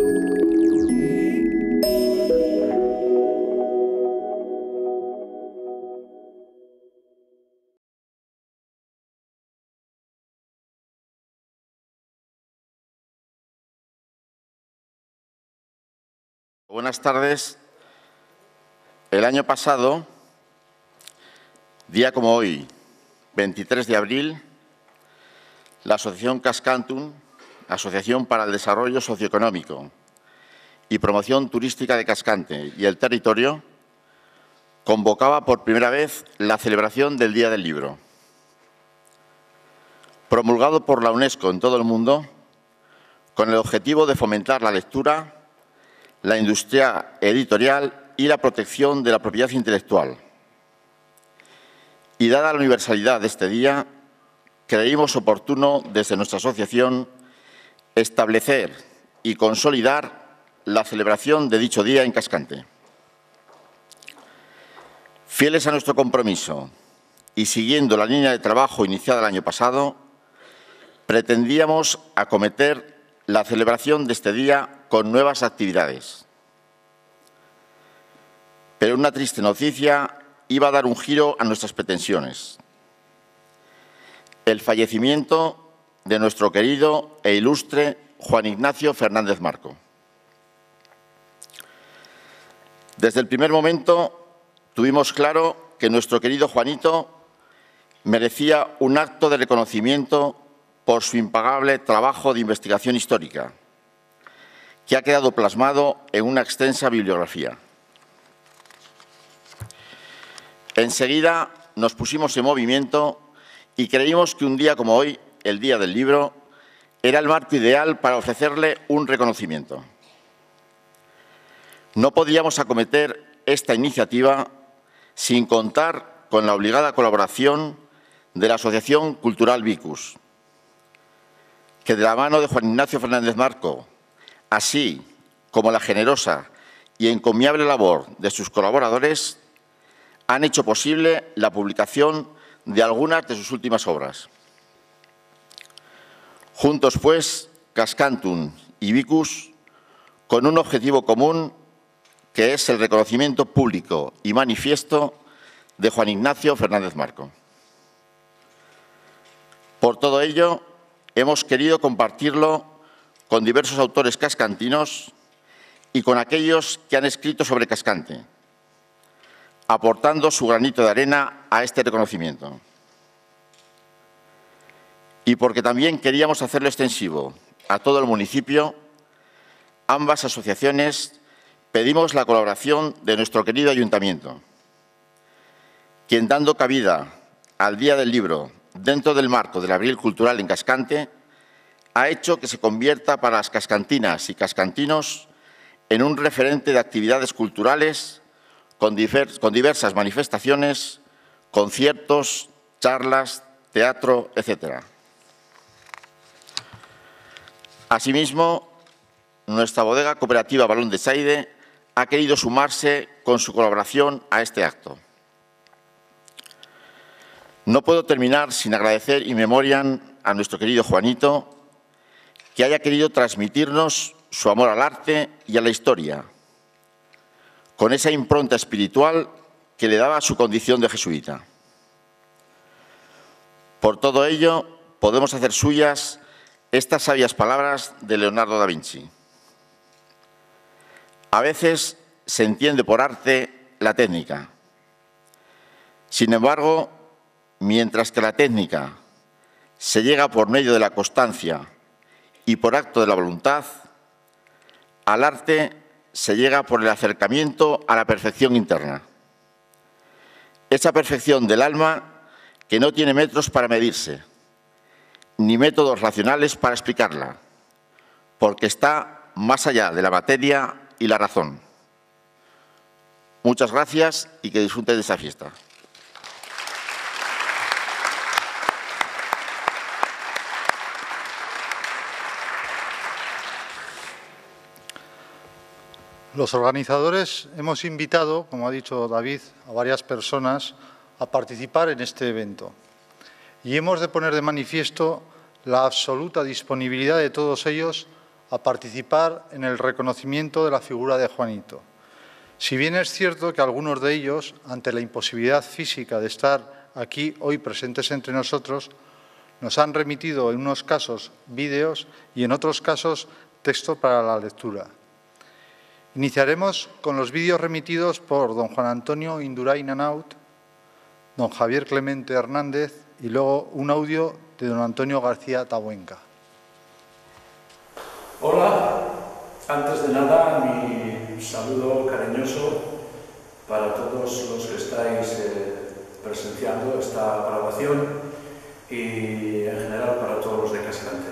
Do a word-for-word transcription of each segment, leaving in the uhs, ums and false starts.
Buenas tardes. El año pasado, día como hoy, veintitrés de abril, la Asociación Cascantun, Asociación para el Desarrollo Socioeconómico y Promoción Turística de Cascante y el Territorio, convocaba por primera vez la celebración del Día del Libro. Promulgado por la UNESCO en todo el mundo, con el objetivo de fomentar la lectura, la industria editorial y la protección de la propiedad intelectual. Y dada la universalidad de este día, creímos oportuno desde nuestra asociación establecer y consolidar la celebración de dicho día en Cascante. Fieles a nuestro compromiso y siguiendo la línea de trabajo iniciada el año pasado, pretendíamos acometer la celebración de este día con nuevas actividades. Pero una triste noticia iba a dar un giro a nuestras pretensiones. El fallecimiento de nuestro querido e ilustre Juan Ignacio Fernández Marco. Desde el primer momento tuvimos claro que nuestro querido Juanito merecía un acto de reconocimiento por su impagable trabajo de investigación histórica, que ha quedado plasmado en una extensa bibliografía. Enseguida nos pusimos en movimiento y creímos que un día como hoy, el Día del Libro, era el marco ideal para ofrecerle un reconocimiento. No podíamos acometer esta iniciativa sin contar con la obligada colaboración de la Asociación Cultural Vicus, que de la mano de Juan Ignacio Fernández Marco, así como la generosa y encomiable labor de sus colaboradores, han hecho posible la publicación de algunas de sus últimas obras. Juntos, pues, Cascantun y Vicus, con un objetivo común, que es el reconocimiento público y manifiesto de Juan Ignacio Fernández Marco. Por todo ello, hemos querido compartirlo con diversos autores cascantinos y con aquellos que han escrito sobre Cascante, aportando su granito de arena a este reconocimiento. Y porque también queríamos hacerlo extensivo a todo el municipio, ambas asociaciones pedimos la colaboración de nuestro querido ayuntamiento, quien, dando cabida al Día del Libro dentro del marco del Abril Cultural en Cascante, ha hecho que se convierta para las cascantinas y cascantinos en un referente de actividades culturales con, divers, con diversas manifestaciones, conciertos, charlas, teatro, etcétera. Asimismo, nuestra bodega cooperativa Balón de Saide ha querido sumarse con su colaboración a este acto. No puedo terminar sin agradecer in memoriam a nuestro querido Juanito que haya querido transmitirnos su amor al arte y a la historia, con esa impronta espiritual que le daba su condición de jesuita. Por todo ello, podemos hacer suyas estas sabias palabras de Leonardo da Vinci. A veces se entiende por arte la técnica. Sin embargo, mientras que la técnica se llega por medio de la constancia y por acto de la voluntad, al arte se llega por el acercamiento a la perfección interna. Esa perfección del alma que no tiene metros para medirse, ni métodos racionales para explicarla, porque está más allá de la materia y la razón. Muchas gracias y que disfruten de esta fiesta. Los organizadores hemos invitado, como ha dicho David, a varias personas a participar en este evento. Y hemos de poner de manifiesto la absoluta disponibilidad de todos ellos a participar en el reconocimiento de la figura de Juanito. Si bien es cierto que algunos de ellos, ante la imposibilidad física de estar aquí hoy presentes entre nosotros, nos han remitido en unos casos vídeos y en otros casos texto para la lectura. Iniciaremos con los vídeos remitidos por don Juan Antonio Indurain Anaut, don Javier Clemente Hernández y luego un audio de don Antonio García Tabuenca. Hola, antes de nada mi saludo cariñoso para todos los que estáis eh, presenciando esta grabación y en general para todos los de Cascante.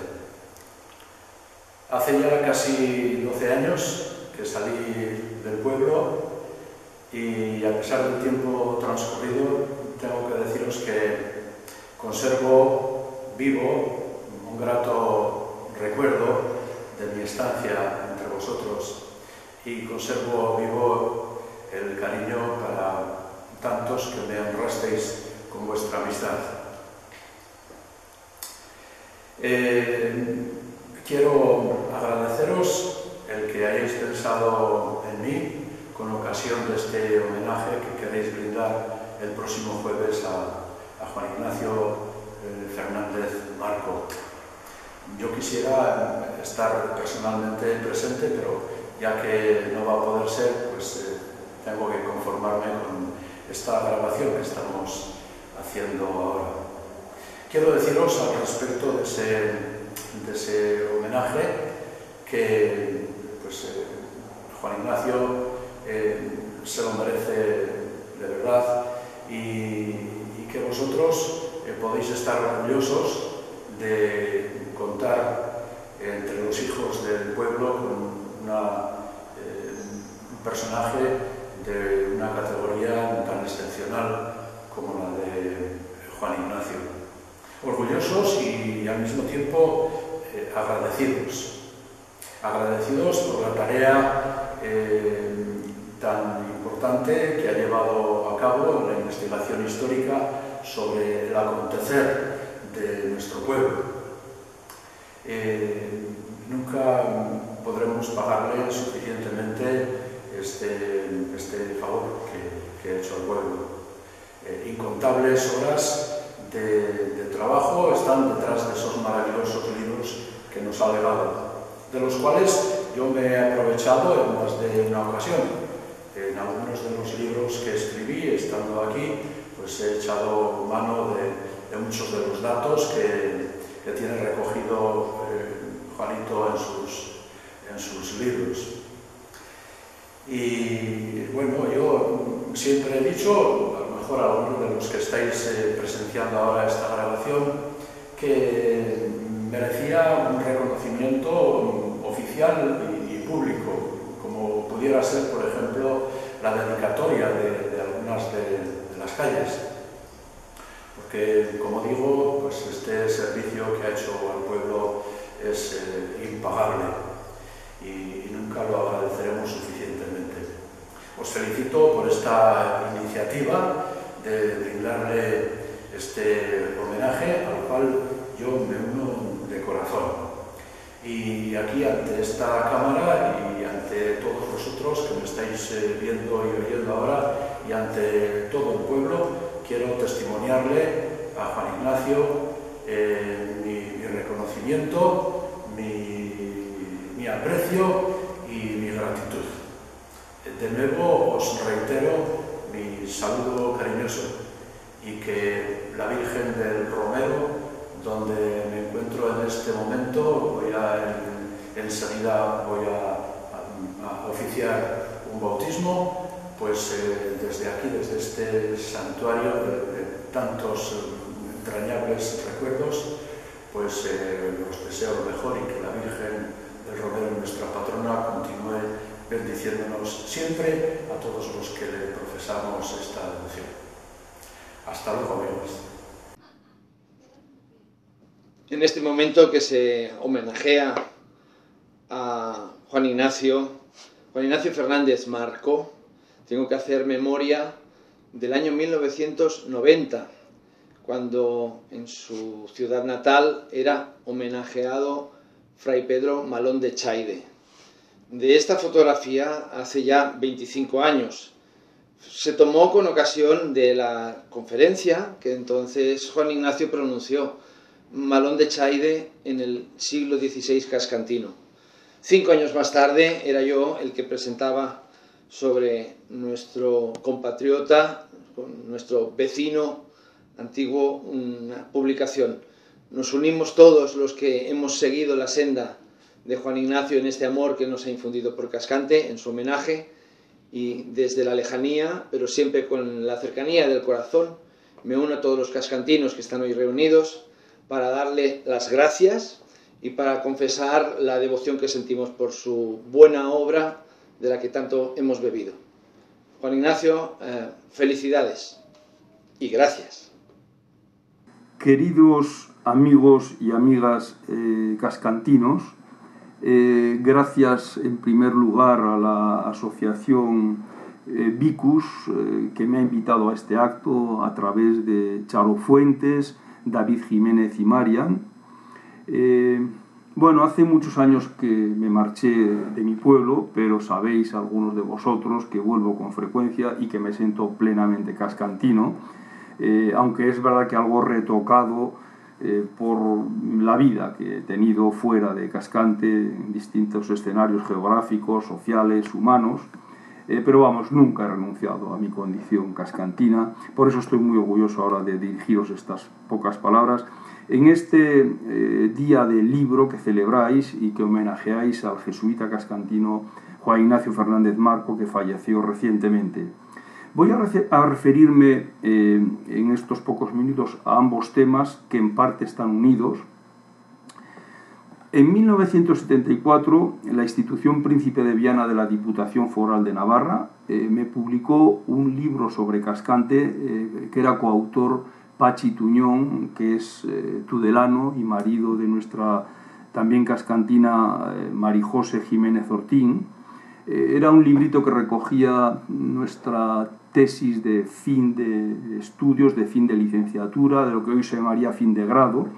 Hace ya casi doce años que salí del pueblo y a pesar del tiempo transcurrido tengo que deciros que conservo vivo un grato recuerdo de mi estancia entre vosotros y conservo vivo el cariño para tantos que me honrasteis con vuestra amistad. Eh, quiero agradeceros el que hayáis pensado en mí con ocasión de este homenaje que queréis brindar el próximo jueves a, a Juan Ignacio eh, Fernández Marco. Yo quisiera estar personalmente presente, pero ya que no va a poder ser, pues eh, tengo que conformarme con esta grabación que estamos haciendo ahora. Quiero deciros al respecto de ese, de ese homenaje que pues, eh, Juan Ignacio eh, se lo merece de verdad y, y que vosotros eh, podéis estar orgullosos de contar eh, entre los hijos del pueblo con una, eh, un personaje de una categoría tan excepcional como la de Juan Ignacio. Orgullosos y al mismo tiempo eh, agradecidos. Agradecidos por la tarea eh, tan importante que ha llevado a cabo la investigación histórica sobre el acontecer de nuestro pueblo. Eh, nunca podremos pagarle suficientemente este, este favor que, que ha hecho al pueblo. Eh, incontables horas de, de trabajo están detrás de esos maravillosos libros que nos ha legado, de los cuales yo me he aprovechado en más de una ocasión. En algunos de los libros que escribí estando aquí, pues he echado mano de, de muchos de los datos que, que tiene recogido eh, Juanito en sus, en sus libros. Y bueno, yo siempre he dicho, a lo mejor a algunos de los que estáis eh, presenciando ahora esta grabación, que merecía un reconocimiento oficial y, y público, como pudiera ser, por ejemplo, la dedicatoria de, de algunas de, de las calles. Porque, como digo, pues este servicio que ha hecho al pueblo es eh, impagable y, y nunca lo agradeceremos suficientemente. Os felicito por esta iniciativa de brindarle este homenaje al cual yo me uno de corazón. Y aquí ante esta cámara y ante todos vosotros que me estáis eh, viendo y oyendo ahora y ante todo el pueblo, quiero testimoniarle a Juan Ignacio eh, mi, mi reconocimiento, mi, mi aprecio y mi gratitud. De nuevo os reitero mi saludo cariñoso y que la Virgen del Romero, donde me encuentro en este momento, voy a, en, enseguida voy a, a, a oficiar un bautismo, pues eh, desde aquí, desde este santuario de, de tantos eh, entrañables recuerdos, pues eh, os deseo lo mejor y que la Virgen del Romero, nuestra patrona, continúe bendiciéndonos siempre a todos los que le profesamos esta devoción. Hasta luego, amigos. En este momento que se homenajea a Juan Ignacio, Juan Ignacio Fernández Marco, tengo que hacer memoria del año mil novecientos noventa, cuando en su ciudad natal era homenajeado Fray Pedro Malón de Chaide. De esta fotografía hace ya veinticinco años. Se tomó con ocasión de la conferencia que entonces Juan Ignacio pronunció, Malón de Chaide en el siglo dieciséis cascantino. Cinco años más tarde era yo el que presentaba sobre nuestro compatriota, nuestro vecino antiguo, una publicación. Nos unimos todos los que hemos seguido la senda de Juan Ignacio en este amor que nos ha infundido por Cascante, en su homenaje, y desde la lejanía, pero siempre con la cercanía del corazón, me uno a todos los cascantinos que están hoy reunidos para darle las gracias y para confesar la devoción que sentimos por su buena obra de la que tanto hemos bebido. Juan Ignacio, eh, felicidades y gracias. Queridos amigos y amigas eh, cascantinos, eh, gracias en primer lugar a la asociación eh, Vicus, eh, que me ha invitado a este acto a través de Charo Fuentes, David Jiménez y Marian. Eh, bueno, hace muchos años que me marché de mi pueblo, pero sabéis algunos de vosotros que vuelvo con frecuencia y que me siento plenamente cascantino, eh, aunque es verdad que algo retocado eh, por la vida que he tenido fuera de Cascante, en distintos escenarios geográficos, sociales, humanos. Eh, pero vamos, nunca he renunciado a mi condición cascantina, por eso estoy muy orgulloso ahora de dirigiros estas pocas palabras en este eh, día del libro que celebráis y que homenajeáis al jesuita cascantino Juan Ignacio Fernández Marco, que falleció recientemente. Voy a, a referirme eh, en estos pocos minutos a ambos temas que en parte están unidos. En mil novecientos setenta y cuatro, la institución Príncipe de Viana de la Diputación Foral de Navarra eh, me publicó un libro sobre Cascante eh, que era coautor Pachi Tuñón, que es eh, tudelano y marido de nuestra también cascantina eh, Marijose Jiménez Ortín. Eh, era un librito que recogía nuestra tesis de fin de estudios, de fin de licenciatura, de lo que hoy se llamaría fin de grado.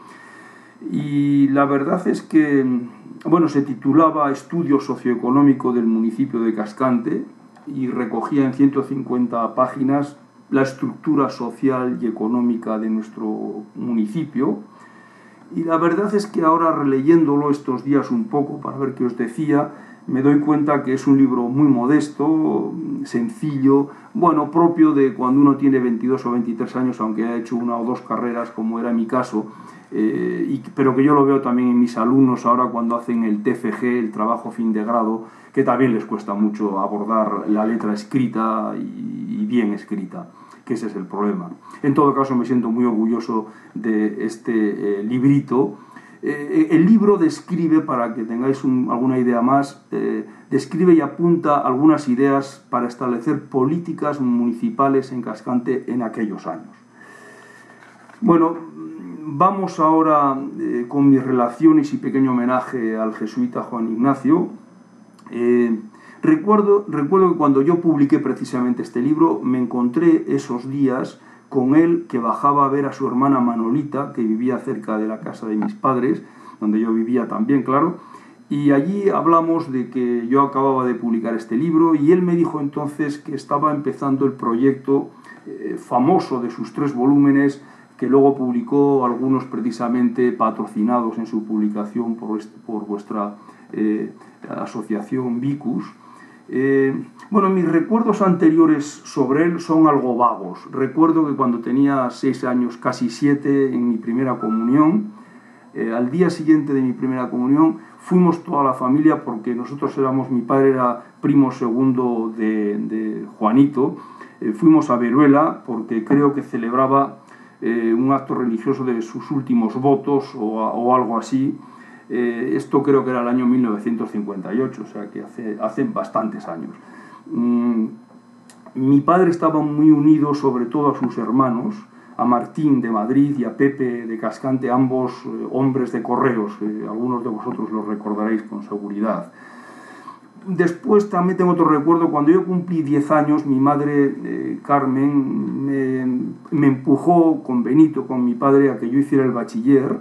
Y la verdad es que, bueno, se titulaba Estudio Socioeconómico del Municipio de Cascante y recogía en ciento cincuenta páginas la estructura social y económica de nuestro municipio. Y la verdad es que ahora, releyéndolo estos días un poco para ver qué os decía, me doy cuenta que es un libro muy modesto, sencillo, bueno, propio de cuando uno tiene veintidós o veintitrés años, aunque ha hecho una o dos carreras, como era mi caso, eh, y, pero que yo lo veo también en mis alumnos ahora cuando hacen el T F G, el trabajo fin de grado, que también les cuesta mucho abordar la letra escrita y, y bien escrita, que ese es el problema. En todo caso, me siento muy orgulloso de este eh, librito. Eh, el libro describe, para que tengáis un, alguna idea más, eh, describe y apunta algunas ideas para establecer políticas municipales en Cascante en aquellos años. Bueno, vamos ahora eh, con mis relaciones y pequeño homenaje al jesuita Juan Ignacio. Eh, recuerdo, recuerdo que cuando yo publiqué precisamente este libro, me encontré esos días con él, que bajaba a ver a su hermana Manolita, que vivía cerca de la casa de mis padres, donde yo vivía también, claro, y allí hablamos de que yo acababa de publicar este libro y él me dijo entonces que estaba empezando el proyecto eh, famoso de sus tres volúmenes, que luego publicó algunos precisamente patrocinados en su publicación por, este, por vuestra eh, asociación Vicus. Eh, bueno, mis recuerdos anteriores sobre él son algo vagos. Recuerdo que cuando tenía seis años, casi siete, en mi primera comunión, eh, al día siguiente de mi primera comunión, fuimos toda la familia, porque nosotros éramos, mi padre era primo segundo de, de Juanito, eh, fuimos a Veruela porque creo que celebraba eh, un acto religioso de sus últimos votos o, o algo así. Eh, esto creo que era el año mil novecientos cincuenta y ocho, o sea que hace, hace bastantes años. Mm, mi padre estaba muy unido sobre todo a sus hermanos, a Martín de Madrid y a Pepe de Cascante, ambos eh, hombres de correos, eh, algunos de vosotros los recordaréis con seguridad. Después también tengo otro recuerdo, cuando yo cumplí diez años, mi madre, eh, Carmen, me, me empujó con Benito, con mi padre, a que yo hiciera el bachiller.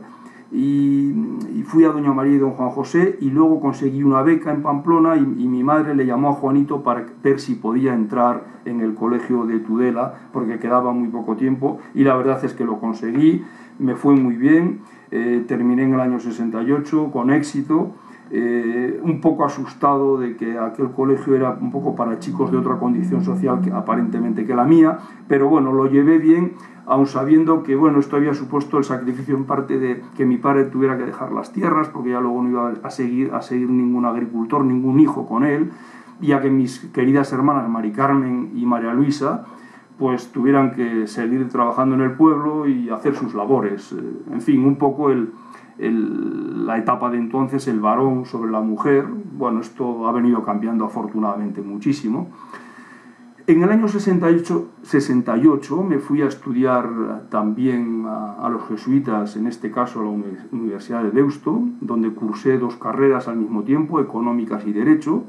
y, y fui a Doña María y Don Juan José y luego conseguí una beca en Pamplona y, y mi madre le llamó a Juanito para ver si podía entrar en el colegio de Tudela porque quedaba muy poco tiempo y la verdad es que lo conseguí, me fue muy bien, eh, terminé en el año sesenta y ocho con éxito. Eh, un poco asustado de que aquel colegio era un poco para chicos de otra condición social que aparentemente que la mía, pero bueno, lo llevé bien, aun sabiendo que bueno, esto había supuesto el sacrificio en parte de que mi padre tuviera que dejar las tierras, porque ya luego no iba a seguir, a seguir ningún agricultor, ningún hijo con él, y a que mis queridas hermanas Mari Carmen y María Luisa pues tuvieran que seguir trabajando en el pueblo y hacer sus labores. En fin, un poco el El, la etapa de entonces, el varón sobre la mujer, bueno, esto ha venido cambiando afortunadamente muchísimo. En el año sesenta y ocho me fui a estudiar también a, a los jesuitas, en este caso a la Universidad de Deusto, donde cursé dos carreras al mismo tiempo, económicas y derecho,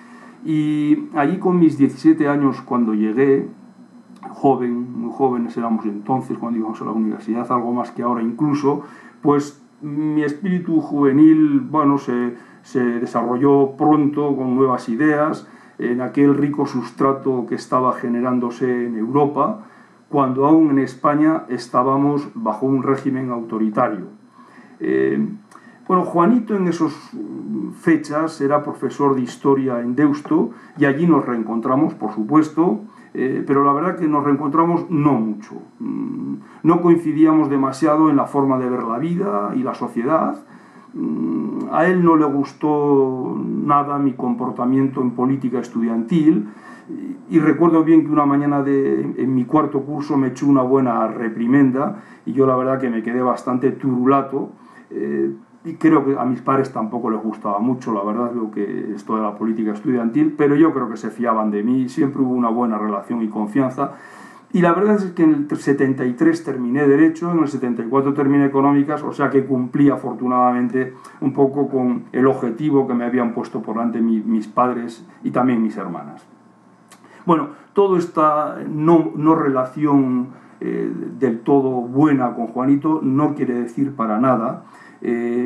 y allí con mis diecisiete años cuando llegué, joven, muy jóvenes éramos entonces cuando íbamos a la universidad, algo más que ahora incluso, pues mi espíritu juvenil, bueno, se, se desarrolló pronto con nuevas ideas en aquel rico sustrato que estaba generándose en Europa, cuando aún en España estábamos bajo un régimen autoritario. Eh, bueno, Juanito en esas fechas era profesor de historia en Deusto y allí nos reencontramos, por supuesto, Eh, pero la verdad que nos reencontramos no mucho. Mm, no coincidíamos demasiado en la forma de ver la vida y la sociedad. Mm, a él no le gustó nada mi comportamiento en política estudiantil y, y recuerdo bien que una mañana de, en, en mi cuarto curso me echó una buena reprimenda y yo la verdad que me quedé bastante turulato. Eh, Y creo que a mis padres tampoco les gustaba mucho, la verdad, lo que esto de la política estudiantil, pero yo creo que se fiaban de mí, siempre hubo una buena relación y confianza. Y la verdad es que en el setenta y tres terminé Derecho, en el setenta y cuatro terminé Económicas, o sea que cumplí afortunadamente un poco con el objetivo que me habían puesto por delante mi, mis padres y también mis hermanas. Bueno, toda esta no, no relación eh, del todo buena con Juanito no quiere decir para nada Eh,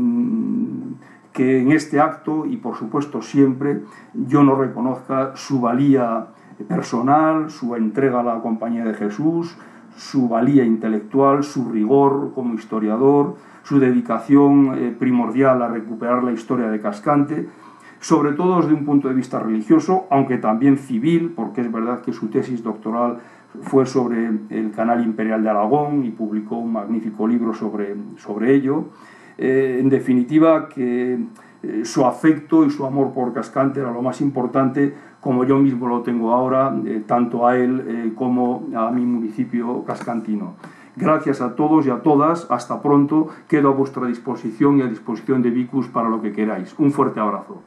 que en este acto, y por supuesto siempre, yo no reconozca su valía personal, su entrega a la compañía de Jesús, su valía intelectual, su rigor como historiador, su dedicación eh, primordial a recuperar la historia de Cascante, sobre todo desde un punto de vista religioso, aunque también civil, porque es verdad que su tesis doctoral fue sobre el Canal Imperial de Aragón y publicó un magnífico libro sobre, sobre ello. Eh, en definitiva, que eh, su afecto y su amor por Cascante era lo más importante, como yo mismo lo tengo ahora, eh, tanto a él eh, como a mi municipio cascantino. Gracias a todos y a todas, hasta pronto, quedo a vuestra disposición y a disposición de Vicus para lo que queráis. Un fuerte abrazo.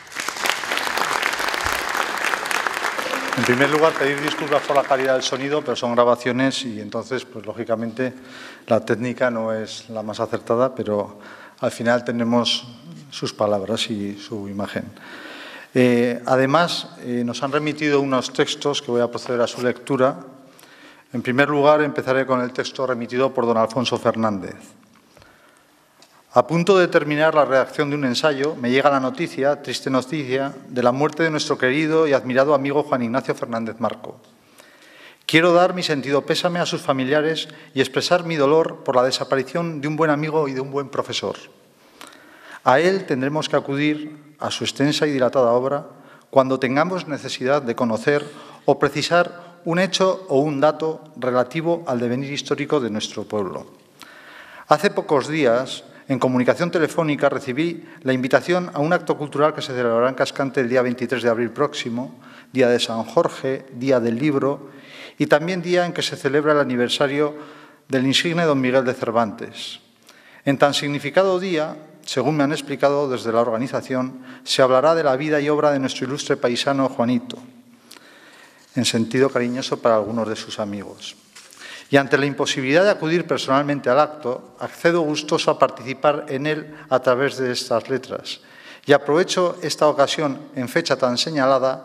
En primer lugar, pedir disculpas por la calidad del sonido, pero son grabaciones y entonces, pues lógicamente, la técnica no es la más acertada, pero al final tenemos sus palabras y su imagen. Eh, además, eh, nos han remitido unos textos que voy a proceder a su lectura. En primer lugar, empezaré con el texto remitido por don Alfonso Fernández. A punto de terminar la redacción de un ensayo, me llega la noticia, triste noticia, de la muerte de nuestro querido y admirado amigo Juan Ignacio Fernández Marco. Quiero dar mi sentido pésame a sus familiares y expresar mi dolor por la desaparición de un buen amigo y de un buen profesor. A él tendremos que acudir a su extensa y dilatada obra cuando tengamos necesidad de conocer o precisar un hecho o un dato relativo al devenir histórico de nuestro pueblo. Hace pocos días, en comunicación telefónica, recibí la invitación a un acto cultural que se celebrará en Cascante el día veintitrés de abril próximo, día de San Jorge, día del libro y también día en que se celebra el aniversario del insigne don Miguel de Cervantes. En tan significado día, según me han explicado desde la organización, se hablará de la vida y obra de nuestro ilustre paisano Juanito, en sentido cariñoso para algunos de sus amigos. Y ante la imposibilidad de acudir personalmente al acto, accedo gustoso a participar en él a través de estas letras. Y aprovecho esta ocasión, en fecha tan señalada,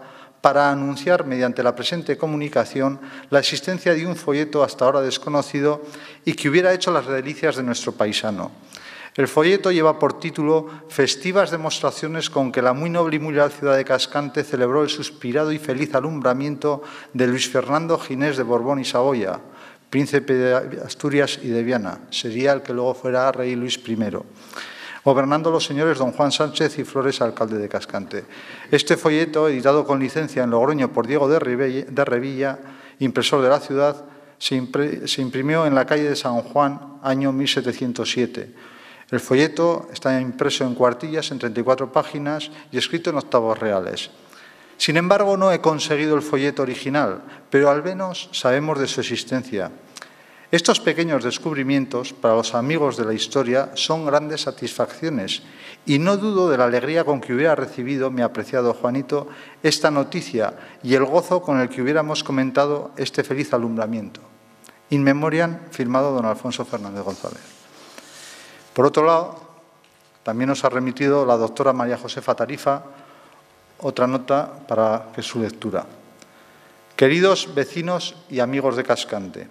para anunciar mediante la presente comunicación la existencia de un folleto hasta ahora desconocido y que hubiera hecho las delicias de nuestro paisano. El folleto lleva por título «Festivas demostraciones con que la muy noble y muy leal ciudad de Cascante celebró el suspirado y feliz alumbramiento de Luis Fernando Ginés de Borbón y Saboya, príncipe de Asturias y de Viana». Sería el que luego fuera rey Luis primero. Gobernando los señores don Juan Sánchez y Flores, alcalde de Cascante. Este folleto, editado con licencia en Logroño por Diego de Revilla, impresor de la ciudad, se, impre, se imprimió en la calle de San Juan, año mil setecientos siete. El folleto está impreso en cuartillas, en treinta y cuatro páginas y escrito en octavos reales. Sin embargo, no he conseguido el folleto original, pero al menos sabemos de su existencia. Estos pequeños descubrimientos, para los amigos de la historia, son grandes satisfacciones y no dudo de la alegría con que hubiera recibido mi apreciado Juanito esta noticia y el gozo con el que hubiéramos comentado este feliz alumbramiento. In memoriam, firmado don Alfonso Fernández González. Por otro lado, también nos ha remitido la doctora María Josefa Tarifa otra nota para que su lectura. Queridos vecinos y amigos de Cascante,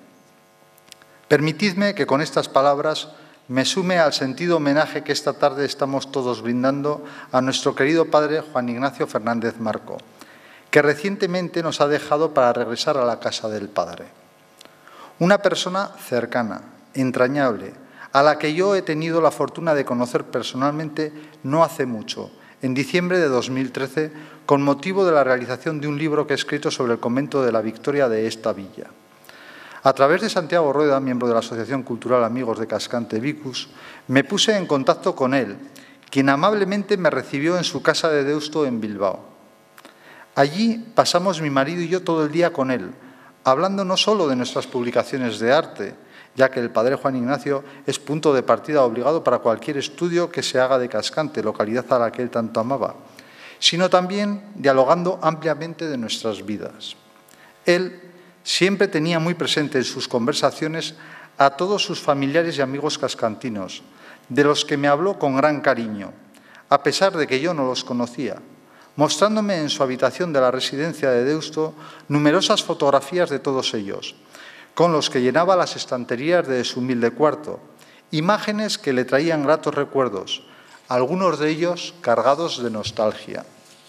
permitidme que con estas palabras me sume al sentido homenaje que esta tarde estamos todos brindando a nuestro querido padre Juan Ignacio Fernández Marco, que recientemente nos ha dejado para regresar a la casa del Padre. Una persona cercana, entrañable, a la que yo he tenido la fortuna de conocer personalmente no hace mucho, en diciembre de dos mil trece, con motivo de la realización de un libro que he escrito sobre el convento de la Victoria de esta villa. A través de Santiago Rueda, miembro de la Asociación Cultural Amigos de Cascante Vicus, me puse en contacto con él, quien amablemente me recibió en su casa de Deusto en Bilbao. Allí pasamos mi marido y yo todo el día con él, hablando no solo de nuestras publicaciones de arte, ya que el padre Juan Ignacio es punto de partida obligado para cualquier estudio que se haga de Cascante, localidad a la que él tanto amaba, sino también dialogando ampliamente de nuestras vidas. Él siempre tenía muy presente en sus conversaciones a todos sus familiares y amigos cascantinos, de los que me habló con gran cariño, a pesar de que yo no los conocía, mostrándome en su habitación de la residencia de Deusto numerosas fotografías de todos ellos, con los que llenaba las estanterías de su humilde cuarto, imágenes que le traían gratos recuerdos, algunos de ellos cargados de nostalgia.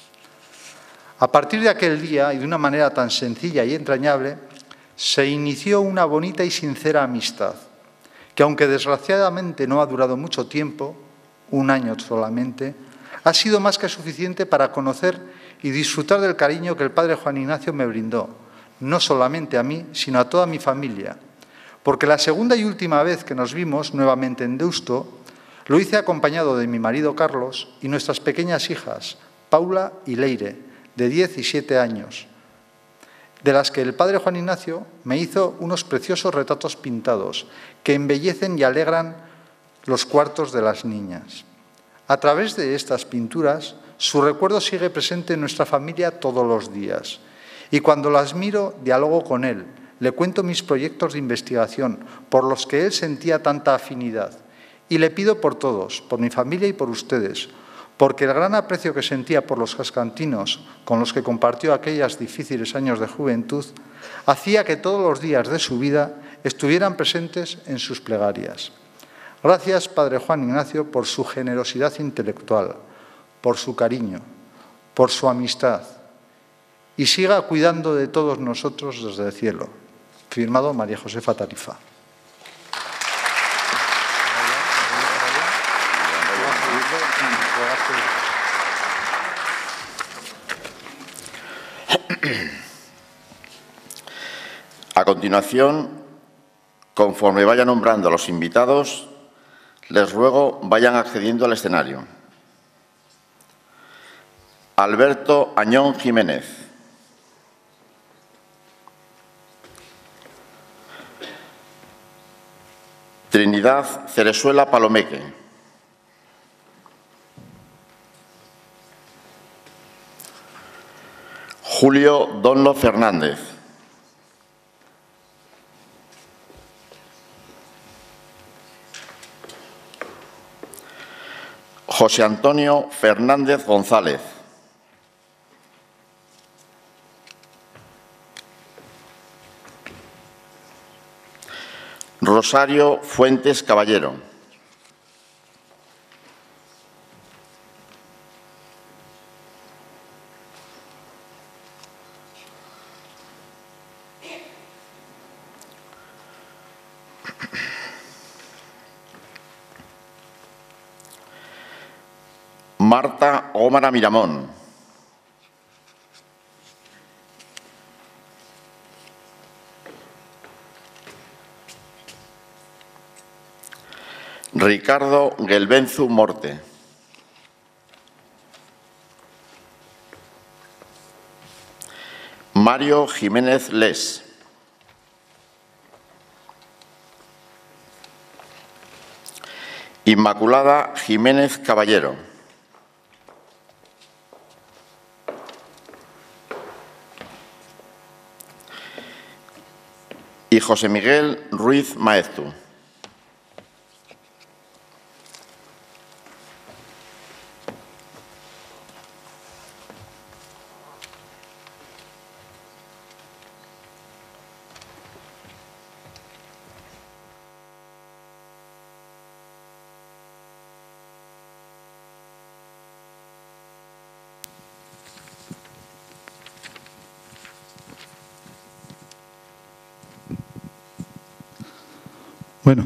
A partir de aquel día, y de una manera tan sencilla y entrañable, se inició una bonita y sincera amistad, que aunque desgraciadamente no ha durado mucho tiempo, un año solamente, ha sido más que suficiente para conocer y disfrutar del cariño que el padre Juan Ignacio me brindó, no solamente a mí, sino a toda mi familia, porque la segunda y última vez que nos vimos nuevamente en Deusto, lo hice acompañado de mi marido Carlos y nuestras pequeñas hijas, Paula y Leire, de diez y siete años, de las que el padre Juan Ignacio me hizo unos preciosos retratos pintados que embellecen y alegran los cuartos de las niñas. A través de estas pinturas, su recuerdo sigue presente en nuestra familia todos los días. Y cuando las miro, dialogo con él, le cuento mis proyectos de investigación, por los que él sentía tanta afinidad. Y le pido por todos, por mi familia y por ustedes, porque el gran aprecio que sentía por los cascantinos, con los que compartió aquellos difíciles años de juventud, hacía que todos los días de su vida estuvieran presentes en sus plegarias. Gracias, padre Juan Ignacio, por su generosidad intelectual, por su cariño, por su amistad, y siga cuidando de todos nosotros desde el cielo. Firmado María Josefa Tarifa. A continuación, conforme vaya nombrando a los invitados, les ruego vayan accediendo al escenario. Alberto Añón Jiménez. Trinidad Cerezuela Palomeque. Julio Donlo Fernández. José Antonio Fernández González. Rosario Fuentes Caballero. Marta Gómara Miramón. Ricardo Gelbenzu Morte. Mario Jiménez Les. Inmaculada Jiménez Caballero. Y José Miguel Ruiz Maeztu. Bueno,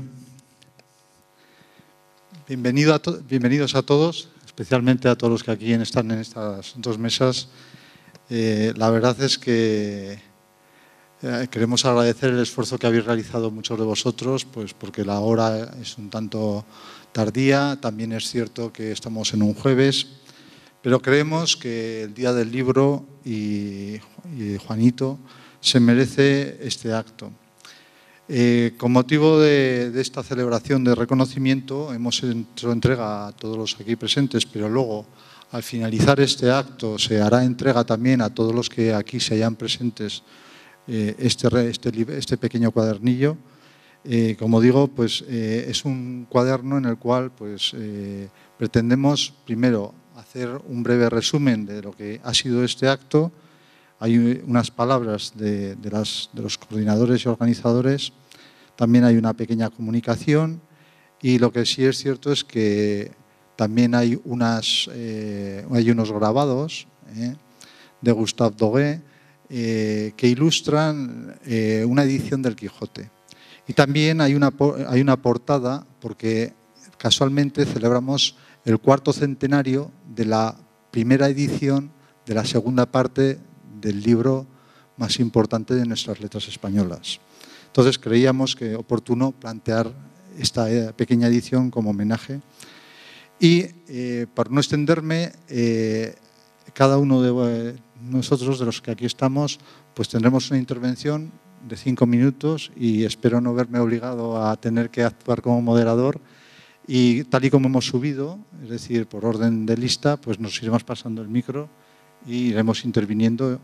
bienvenido a bienvenidos a todos, especialmente a todos los que aquí están en estas dos mesas. Eh, la verdad es que eh, queremos agradecer el esfuerzo que habéis realizado muchos de vosotros, pues porque la hora es un tanto tardía. También es cierto que estamos en un jueves, pero creemos que el Día del Libro y, y Juanito se merece este acto. Eh, con motivo de, de esta celebración de reconocimiento hemos hecho entrega a todos los aquí presentes, pero luego al finalizar este acto se hará entrega también a todos los que aquí se hayan presentes eh, este, este, este pequeño cuadernillo. Eh, como digo, pues eh, es un cuaderno en el cual pues, eh, pretendemos primero hacer un breve resumen de lo que ha sido este acto. Hay unas palabras de, de, las, de los coordinadores y organizadores, también hay una pequeña comunicación y lo que sí es cierto es que también hay, unas, eh, hay unos grabados eh, de Gustave Doguet eh, que ilustran eh, una edición del Quijote. Y también hay una, hay una portada porque casualmente celebramos el cuarto centenario de la primera edición de la segunda parte del libro más importante de nuestras letras españolas. Entonces creíamos que oportuno plantear esta pequeña edición como homenaje. Y eh, para no extenderme, eh, cada uno de nosotros, de los que aquí estamos, pues tendremos una intervención de cinco minutos y espero no verme obligado a tener que actuar como moderador. Y tal y como hemos subido, es decir, por orden de lista, pues nos iremos pasando el micro y iremos interviniendo.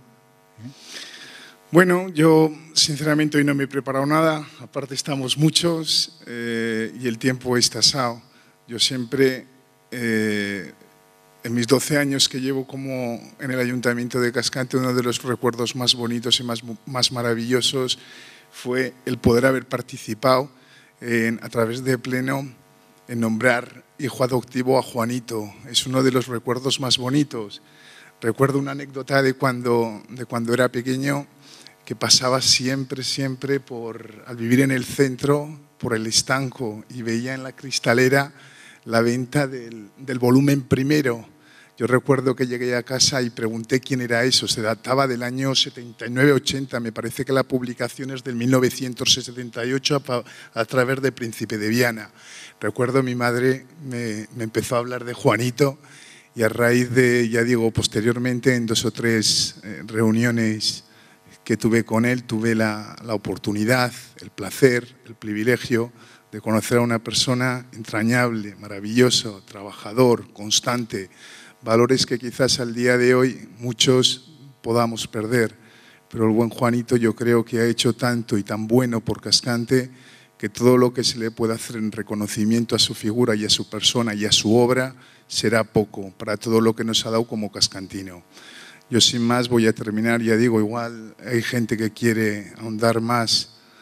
Bueno, yo sinceramente hoy no me he preparado nada, aparte estamos muchos eh, y el tiempo es tasado. Yo siempre, eh, en mis doce años que llevo como en el Ayuntamiento de Cascante, uno de los recuerdos más bonitos y más, más maravillosos fue el poder haber participado en, a través de Pleno en nombrar hijo adoptivo a Juanito. Es uno de los recuerdos más bonitos. Recuerdo una anécdota de cuando, de cuando era pequeño, que pasaba siempre, siempre, por, al vivir en el centro, por el estanco y veía en la cristalera la venta del, del volumen primero. Yo recuerdo que llegué a casa y pregunté quién era eso, se databa del año setenta y nueve ochenta, me parece que la publicación es del mil novecientos setenta y ocho a, a través de Príncipe de Viana. Recuerdo mi madre me, me empezó a hablar de Juanito y a raíz de, ya digo, posteriormente en dos o tres eh, reuniones que tuve con él, tuve la, la oportunidad, el placer, el privilegio de conocer a una persona entrañable, maravilloso, trabajador, constante, valores que quizás al día de hoy muchos podamos perder, pero el buen Juanito yo creo que ha hecho tanto y tan bueno por Cascante que todo lo que se le pueda hacer en reconocimiento a su figura y a su persona y a su obra será poco para todo lo que nos ha dado como cascantino. Yo sin más voy a terminar, ya digo, igual hay gente que quiere ahondar más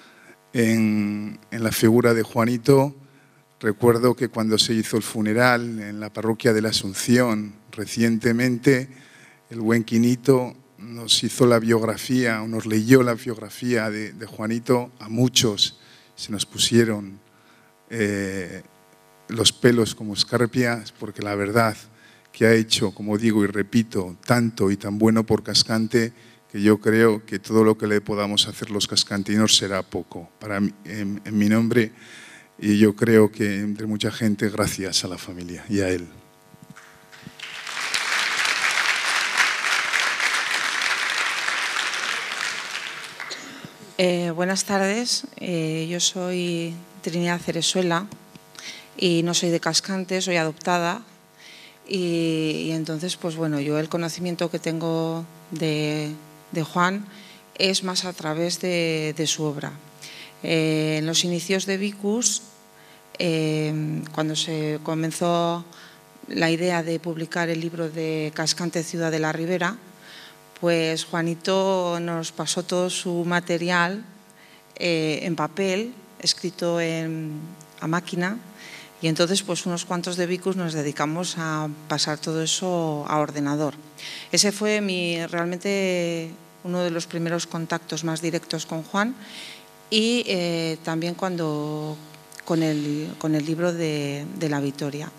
en, en la figura de Juanito. Recuerdo que cuando se hizo el funeral en la parroquia de la Asunción recientemente, el buen Quinito nos hizo la biografía, o nos leyó la biografía de, de Juanito. A muchos se nos pusieron eh, los pelos como escarpias, porque la verdad que ha hecho, como digo y repito, tanto y tan bueno por Cascante, que yo creo que todo lo que le podamos hacer los cascantinos será poco. Para mí, en, en mi nombre, y yo creo que entre mucha gente, gracias a la familia y a él. Eh, buenas tardes, eh, yo soy Trinidad Cerezuela y no soy de Cascante, soy adoptada. Y, y entonces, pues bueno, yo el conocimiento que tengo de, de Juan es más a través de, de su obra. Eh, en los inicios de Vicus, eh, cuando se comenzó la idea de publicar el libro de Cascante, Ciudad de la Ribera, pues Juanito nos pasó todo su material eh, en papel, escrito en, a máquina. Y entonces, pues unos cuantos de Vicus nos dedicamos a pasar todo eso a ordenador. Ese fue mi, realmente uno de los primeros contactos más directos con Juan, y eh, también cuando, con, el, con el libro de, de La Victoria.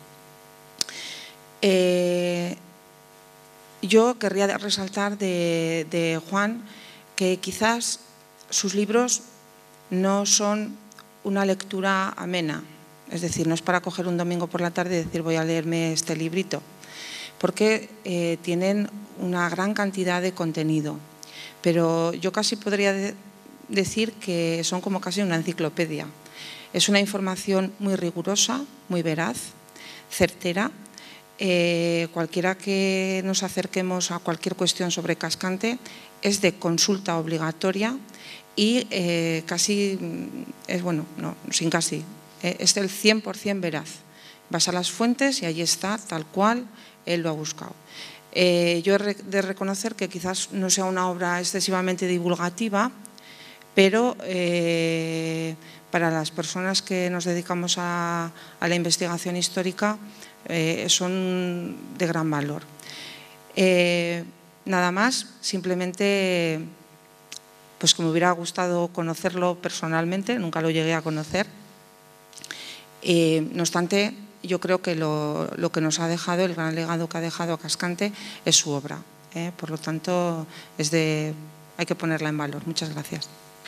Eh, yo querría resaltar de, de Juan que quizás sus libros no son una lectura amena. Es decir, no es para coger un domingo por la tarde y decir voy a leerme este librito, porque eh, tienen una gran cantidad de contenido. Pero yo casi podría de decir que son como casi una enciclopedia. Es una información muy rigurosa, muy veraz, certera. Eh, cualquiera que nos acerquemos a cualquier cuestión sobre Cascante es de consulta obligatoria y eh, casi, es bueno, no, sin casi, es del cien por cien veraz. Vas a las fuentes y allí está, tal cual él lo ha buscado. Eh, yo he de reconocer que quizás no sea una obra excesivamente divulgativa, pero eh, para las personas que nos dedicamos a, a la investigación histórica eh, son de gran valor. Eh, nada más, simplemente pues que me hubiera gustado conocerlo personalmente, nunca lo llegué a conocer. Eh, no obstante, yo creo que lo, lo que nos ha dejado, el gran legado que ha dejado a Cascante es su obra. ¿eh? Por lo tanto, es de, hay que ponerla en valor. Muchas gracias.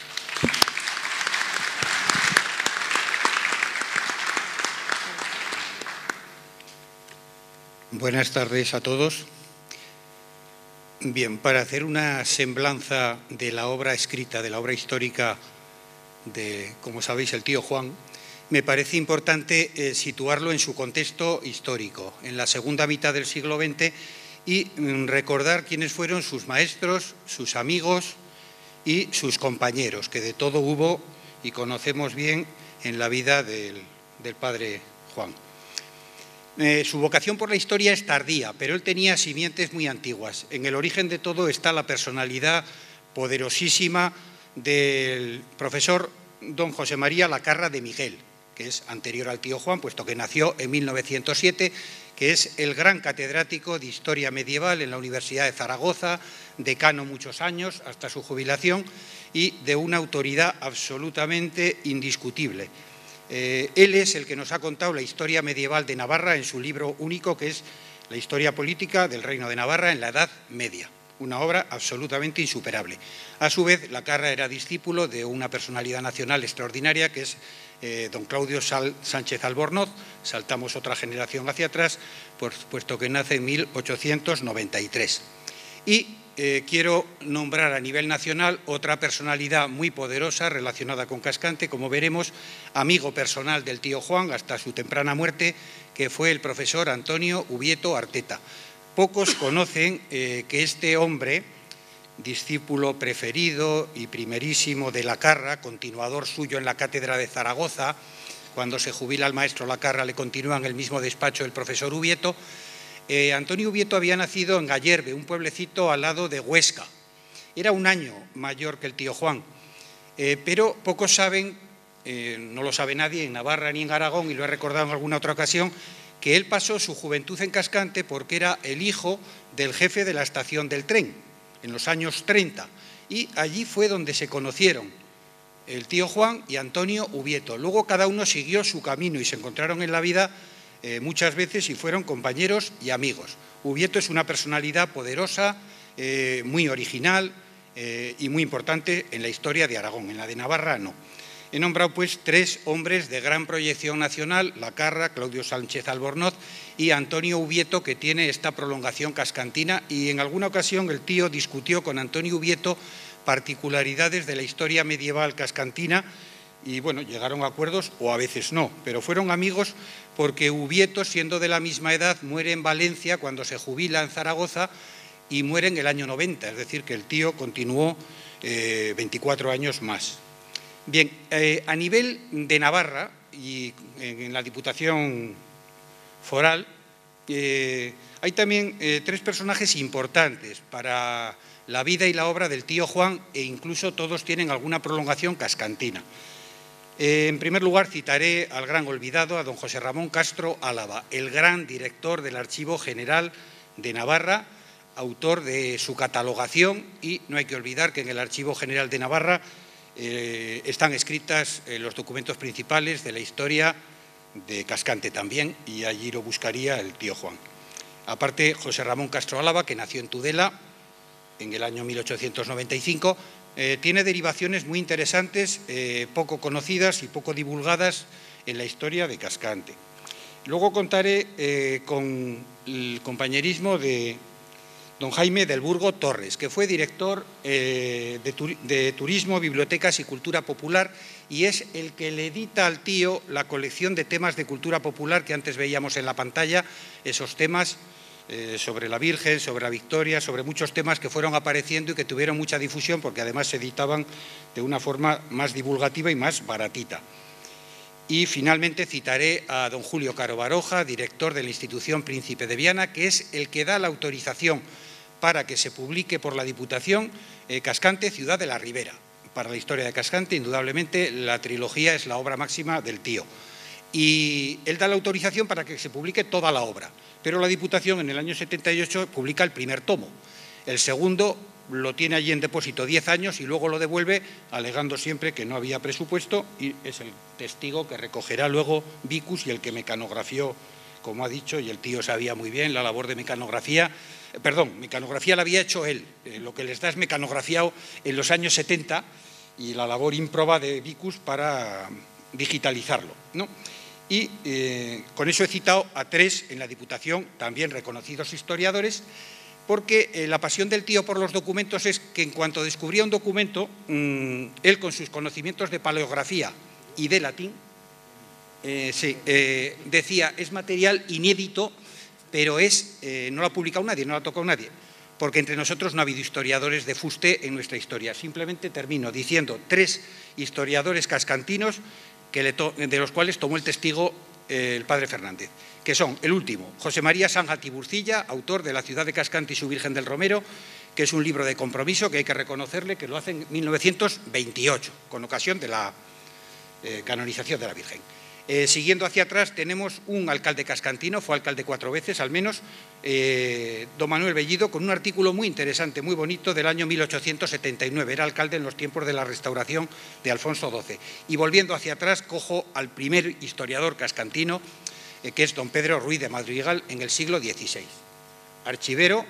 Buenas tardes a todos. Bien, para hacer una semblanza de la obra escrita, de la obra histórica de, como sabéis, el tío Juan, me parece importante eh, situarlo en su contexto histórico, en la segunda mitad del siglo veinte, y mm, recordar quiénes fueron sus maestros, sus amigos y sus compañeros, que de todo hubo y conocemos bien en la vida del, del padre Juan. Eh, su vocación por la historia es tardía, pero él tenía simientes muy antiguas. En el origen de todo está la personalidad poderosísima del profesor don José María Lacarra de Miguel, que es anterior al tío Juan, puesto que nació en mil novecientos siete, que es el gran catedrático de Historia Medieval en la Universidad de Zaragoza, decano muchos años, hasta su jubilación, y de una autoridad absolutamente indiscutible. Eh, él es el que nos ha contado la historia medieval de Navarra en su libro único, que es La historia política del Reino de Navarra en la Edad Media. Una obra absolutamente insuperable. A su vez, Lacarra era discípulo de una personalidad nacional extraordinaria, que es eh, don Claudio Sal, Sánchez Albornoz. Saltamos otra generación hacia atrás, por, puesto que nace en mil ochocientos noventa y tres. Y eh, quiero nombrar a nivel nacional otra personalidad muy poderosa relacionada con Cascante, como veremos, amigo personal del tío Juan hasta su temprana muerte, que fue el profesor Antonio Ubieto Arteta. Pocos conocen eh, que este hombre, discípulo preferido y primerísimo de Lacarra, continuador suyo en la cátedra de Zaragoza, cuando se jubila el maestro Lacarra le continúa en el mismo despacho el profesor Ubieto. Eh, Antonio Ubieto había nacido en Gallerbe, un pueblecito al lado de Huesca. Era un año mayor que el tío Juan Eh, pero pocos saben, eh, no lo sabe nadie en Navarra ni en Aragón, y lo he recordado en alguna otra ocasión, que él pasó su juventud en Cascante porque era el hijo del jefe de la estación del tren, en los años treinta, y allí fue donde se conocieron el tío Juan y Antonio Ubieto. Luego cada uno siguió su camino y se encontraron en la vida eh, muchas veces y fueron compañeros y amigos. Ubieto es una personalidad poderosa, eh, muy original eh, y muy importante en la historia de Aragón, en la de Navarra no. He nombrado pues tres hombres de gran proyección nacional, Lacarra, Claudio Sánchez Albornoz y Antonio Ubieto, que tiene esta prolongación cascantina, y en alguna ocasión el tío discutió con Antonio Ubieto particularidades de la historia medieval cascantina y bueno, llegaron a acuerdos o a veces no, pero fueron amigos porque Ubieto, siendo de la misma edad, muere en Valencia cuando se jubila en Zaragoza y muere en el año noventa, es decir, que el tío continuó eh, veinticuatro años más. Bien, eh, a nivel de Navarra y en, en la Diputación Foral eh, hay también eh, tres personajes importantes para la vida y la obra del tío Juan, e incluso todos tienen alguna prolongación cascantina. Eh, en primer lugar citaré al gran olvidado, a don José Ramón Castro Álava, el gran director del Archivo General de Navarra, autor de su catalogación, y no hay que olvidar que en el Archivo General de Navarra Eh, están escritas eh, los documentos principales de la historia de Cascante también, y allí lo buscaría el tío Juan. Aparte, José Ramón Castro Álava, que nació en Tudela en el año mil ochocientos noventa y cinco, eh, tiene derivaciones muy interesantes, eh, poco conocidas y poco divulgadas en la historia de Cascante. Luego contaré eh, con el compañerismo de don Jaime del Burgo Torres, que fue director eh, de, tur de Turismo, Bibliotecas y Cultura Popular, y es el que le edita al tío la colección de temas de cultura popular que antes veíamos en la pantalla, esos temas eh, sobre la Virgen, sobre la Victoria, sobre muchos temas que fueron apareciendo y que tuvieron mucha difusión porque además se editaban de una forma más divulgativa y más baratita. Y finalmente citaré a don Julio Caro Baroja, director de la institución Príncipe de Viana, que es el que da la autorización para que se publique por la Diputación eh, Cascante, Ciudad de la Ribera. Para la historia de Cascante, indudablemente, la trilogía es la obra máxima del tío. Y él da la autorización para que se publique toda la obra, pero la Diputación en el año setenta y ocho publica el primer tomo. El segundo lo tiene allí en depósito diez años y luego lo devuelve, alegando siempre que no había presupuesto, y es el testigo que recogerá luego Vicus y el que mecanografió, como ha dicho, y el tío sabía muy bien la labor de mecanografía. Perdón, mecanografía la había hecho él, eh, lo que les da es mecanografiado en los años setenta y la labor ímproba de Vicus para digitalizarlo, ¿no? Y eh, con eso he citado a tres en la Diputación, también reconocidos historiadores, porque eh, la pasión del tío por los documentos es que en cuanto descubría un documento, mmm, él con sus conocimientos de paleografía y de latín, eh, sí, eh, decía, es material inédito, pero es, eh, no lo ha publicado nadie, no lo ha tocado nadie, porque entre nosotros no ha habido historiadores de fuste en nuestra historia. Simplemente termino diciendo tres historiadores cascantinos que le de los cuales tomó el testigo eh, el padre Fernández, que son el último, José María Sanja Tiburcilla, autor de La ciudad de Cascante y su Virgen del Romero, que es un libro de compromiso que hay que reconocerle que lo hace en mil novecientos veintiocho, con ocasión de la eh, canonización de la Virgen. Eh, siguiendo hacia atrás tenemos un alcalde cascantino, fue alcalde cuatro veces al menos, eh, don Manuel Bellido, con un artículo muy interesante, muy bonito, del año mil ochocientos setenta y nueve, era alcalde en los tiempos de la restauración de Alfonso doce. Y volviendo hacia atrás, cojo al primer historiador cascantino, eh, que es don Pedro Ruiz de Madrigal, en el siglo dieciséis. Archivero,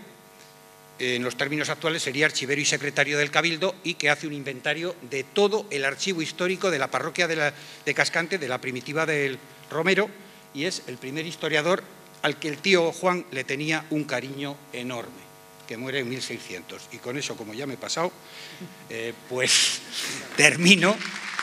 en los términos actuales sería archivero y secretario del Cabildo, y que hace un inventario de todo el archivo histórico de la parroquia de, la, de Cascante, de la primitiva del Romero, y es el primer historiador al que el tío Juan le tenía un cariño enorme, que muere en mil seiscientos. Y con eso, como ya me he pasado, eh, pues termino.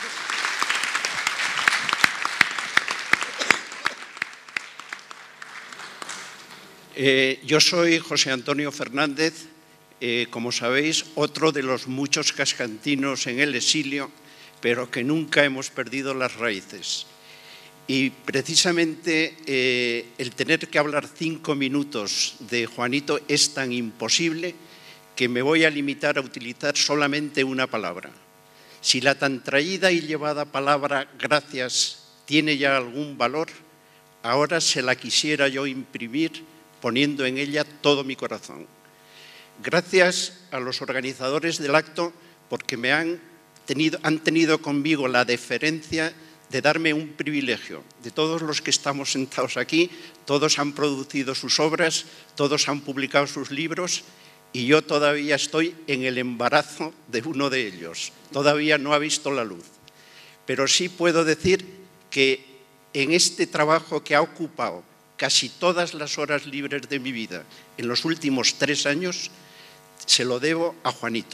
Eh, yo soy José Antonio Fernández, eh, como sabéis, otro de los muchos cascantinos en el exilio, pero que nunca hemos perdido las raíces. Y precisamente eh, el tener que hablar cinco minutos de Juanito es tan imposible que me voy a limitar a utilizar solamente una palabra. Si la tan traída y llevada palabra gracias tiene ya algún valor, ahora se la quisiera yo imprimir poniendo en ella todo mi corazón. Gracias a los organizadores del acto porque me han tenido, han tenido conmigo la deferencia de darme un privilegio. De todos los que estamos sentados aquí, todos han producido sus obras, todos han publicado sus libros y yo todavía estoy en el embarazo de uno de ellos. Todavía no ha visto la luz. Pero sí puedo decir que en este trabajo que ha ocupado casi todas las horas libres de mi vida en los últimos tres años, se lo debo a Juanito.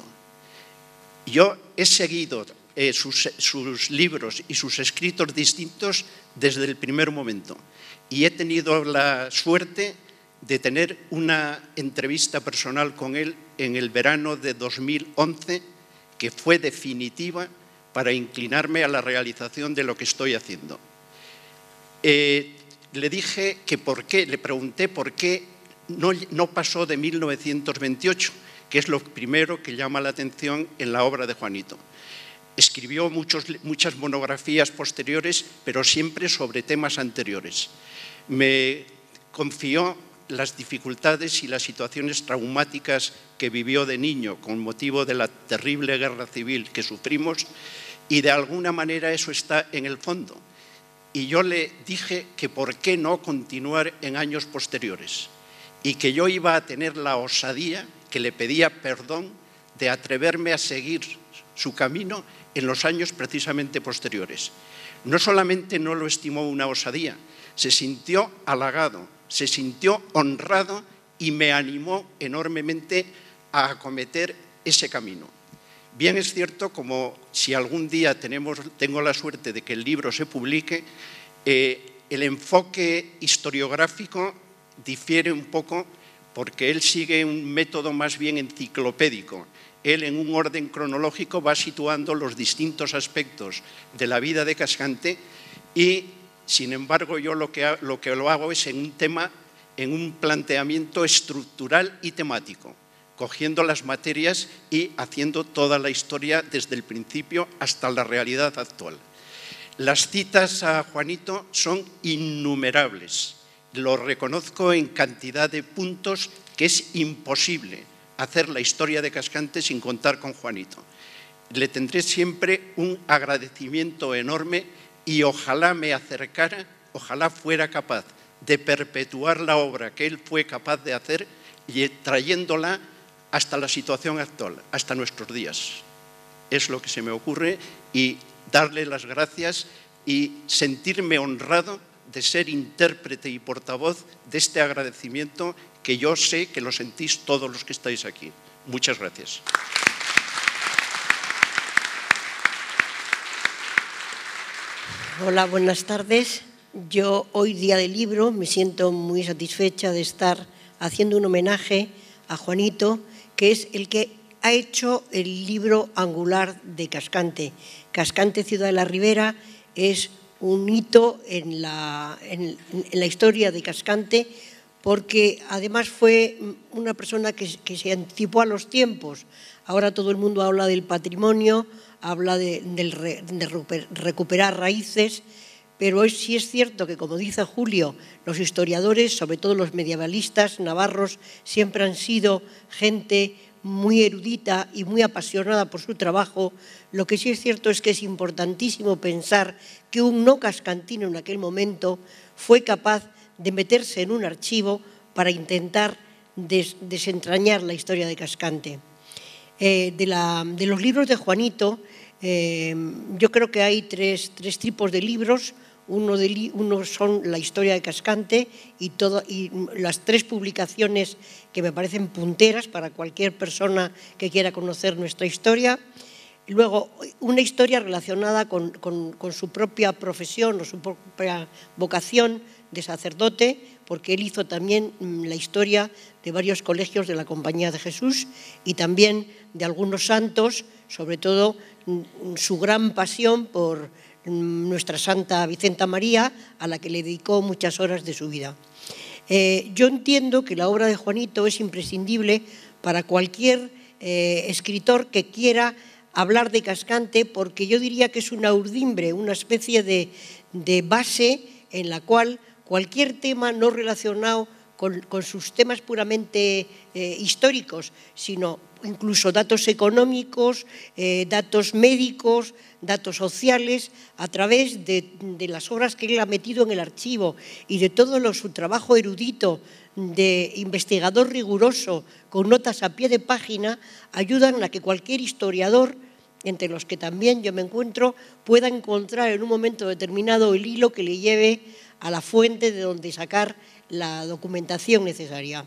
Yo he seguido eh, sus, sus libros y sus escritos distintos desde el primer momento y he tenido la suerte de tener una entrevista personal con él en el verano de dos mil once que fue definitiva para inclinarme a la realización de lo que estoy haciendo. Eh, le dije que por qué, le pregunté por qué no, no pasó de mil novecientos veintiocho, que es lo primero que llama la atención en la obra de Juanito. Escribió muchos, muchas monografías posteriores, pero siempre sobre temas anteriores. Me confió las dificultades y las situaciones traumáticas que vivió de niño con motivo de la terrible guerra civil que sufrimos y de alguna manera eso está en el fondo. Y yo le dije que por qué no continuar en años posteriores y que yo iba a tener la osadía, que le pedía perdón, de atreverme a seguir su camino en los años precisamente posteriores. No solamente no lo estimó una osadía, se sintió halagado, se sintió honrado y me animó enormemente a acometer ese camino. Bien es cierto, como si algún día tenemos, tengo la suerte de que el libro se publique, eh, el enfoque historiográfico difiere un poco porque él sigue un método más bien enciclopédico. Él, en un orden cronológico, va situando los distintos aspectos de la vida de Cascante y, sin embargo, yo lo que, lo que lo hago es en un tema, en un planteamiento estructural y temático, cogiendo las materias y haciendo toda la historia desde el principio hasta la realidad actual. Las citas a Juanito son innumerables. Lo reconozco en cantidad de puntos que es imposible hacer la historia de Cascante sin contar con Juanito. Le tendré siempre un agradecimiento enorme y ojalá me acercara, ojalá fuera capaz de perpetuar la obra que él fue capaz de hacer y trayéndola hasta la situación actual, hasta nuestros días. Es lo que se me ocurre y darle las gracias y sentirme honrado de ser intérprete y portavoz de este agradecimiento que yo sé que lo sentís todos los que estáis aquí. Muchas gracias. Hola, buenas tardes. Yo hoy, día del libro, me siento muy satisfecha de estar haciendo un homenaje a Juanito, que es el que ha hecho el libro angular de Cascante. Cascante, Ciudad de la Ribera, es un hito en la, en, en la historia de Cascante, porque además fue una persona que, que se anticipó a los tiempos. Ahora todo el mundo habla del patrimonio, habla de, de, de recuperar raíces, pero hoy sí es cierto que, como dice Julio, los historiadores, sobre todo los medievalistas navarros, siempre han sido gente muy erudita y muy apasionada por su trabajo. Lo que sí es cierto es que es importantísimo pensar que un no cascantino en aquel momento fue capaz de meterse en un archivo para intentar des desentrañar la historia de Cascante. Eh, de, la, de los libros de Juanito, eh, yo creo que hay tres, tres tipos de libros. Uno, de li uno son la historia de Cascante y, todo, y las tres publicaciones que me parecen punteras para cualquier persona que quiera conocer nuestra historia. Luego, una historia relacionada con, con, con su propia profesión o su propia vocación de sacerdote, porque él hizo también la historia de varios colegios de la Compañía de Jesús y también de algunos santos, sobre todo su gran pasión por nuestra Santa Vicenta María, a la que le dedicó muchas horas de su vida. Eh, yo entiendo que la obra de Juanito es imprescindible para cualquier eh, escritor que quiera hablar de Cascante porque yo diría que es una urdimbre, una especie de, de base en la cual cualquier tema no relacionado con, con sus temas puramente eh, históricos, sino incluso datos económicos, eh, datos médicos, datos sociales, a través de, de las obras que él ha metido en el archivo y de todo lo, su trabajo erudito de investigador riguroso con notas a pie de página, ayudan a que cualquier historiador, entre los que también yo me encuentro, pueda encontrar en un momento determinado el hilo que le lleve a la fuente de donde sacar la documentación necesaria.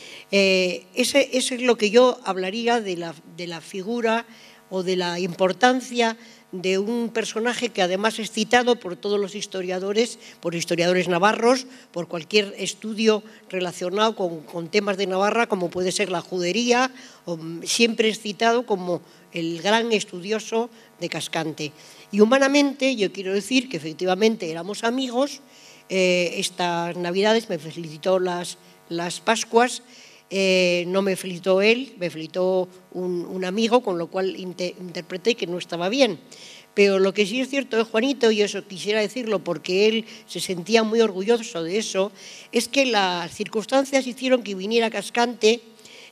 Eh, ese, ese es lo que yo hablaría de la, de la figura o de la importancia de un personaje que además es citado por todos los historiadores, por historiadores navarros, por cualquier estudio relacionado con, con temas de Navarra, como puede ser la judería, o, siempre es citado como el gran estudioso de Cascante. Y humanamente yo quiero decir que efectivamente éramos amigos. Eh, estas Navidades me felicitó las, las Pascuas. Eh, no me felicitó él, me felicitó un, un amigo, con lo cual inter, interpreté que no estaba bien. Pero lo que sí es cierto de Juanito, y eso quisiera decirlo porque él se sentía muy orgulloso de eso, es que las circunstancias hicieron que viniera Cascante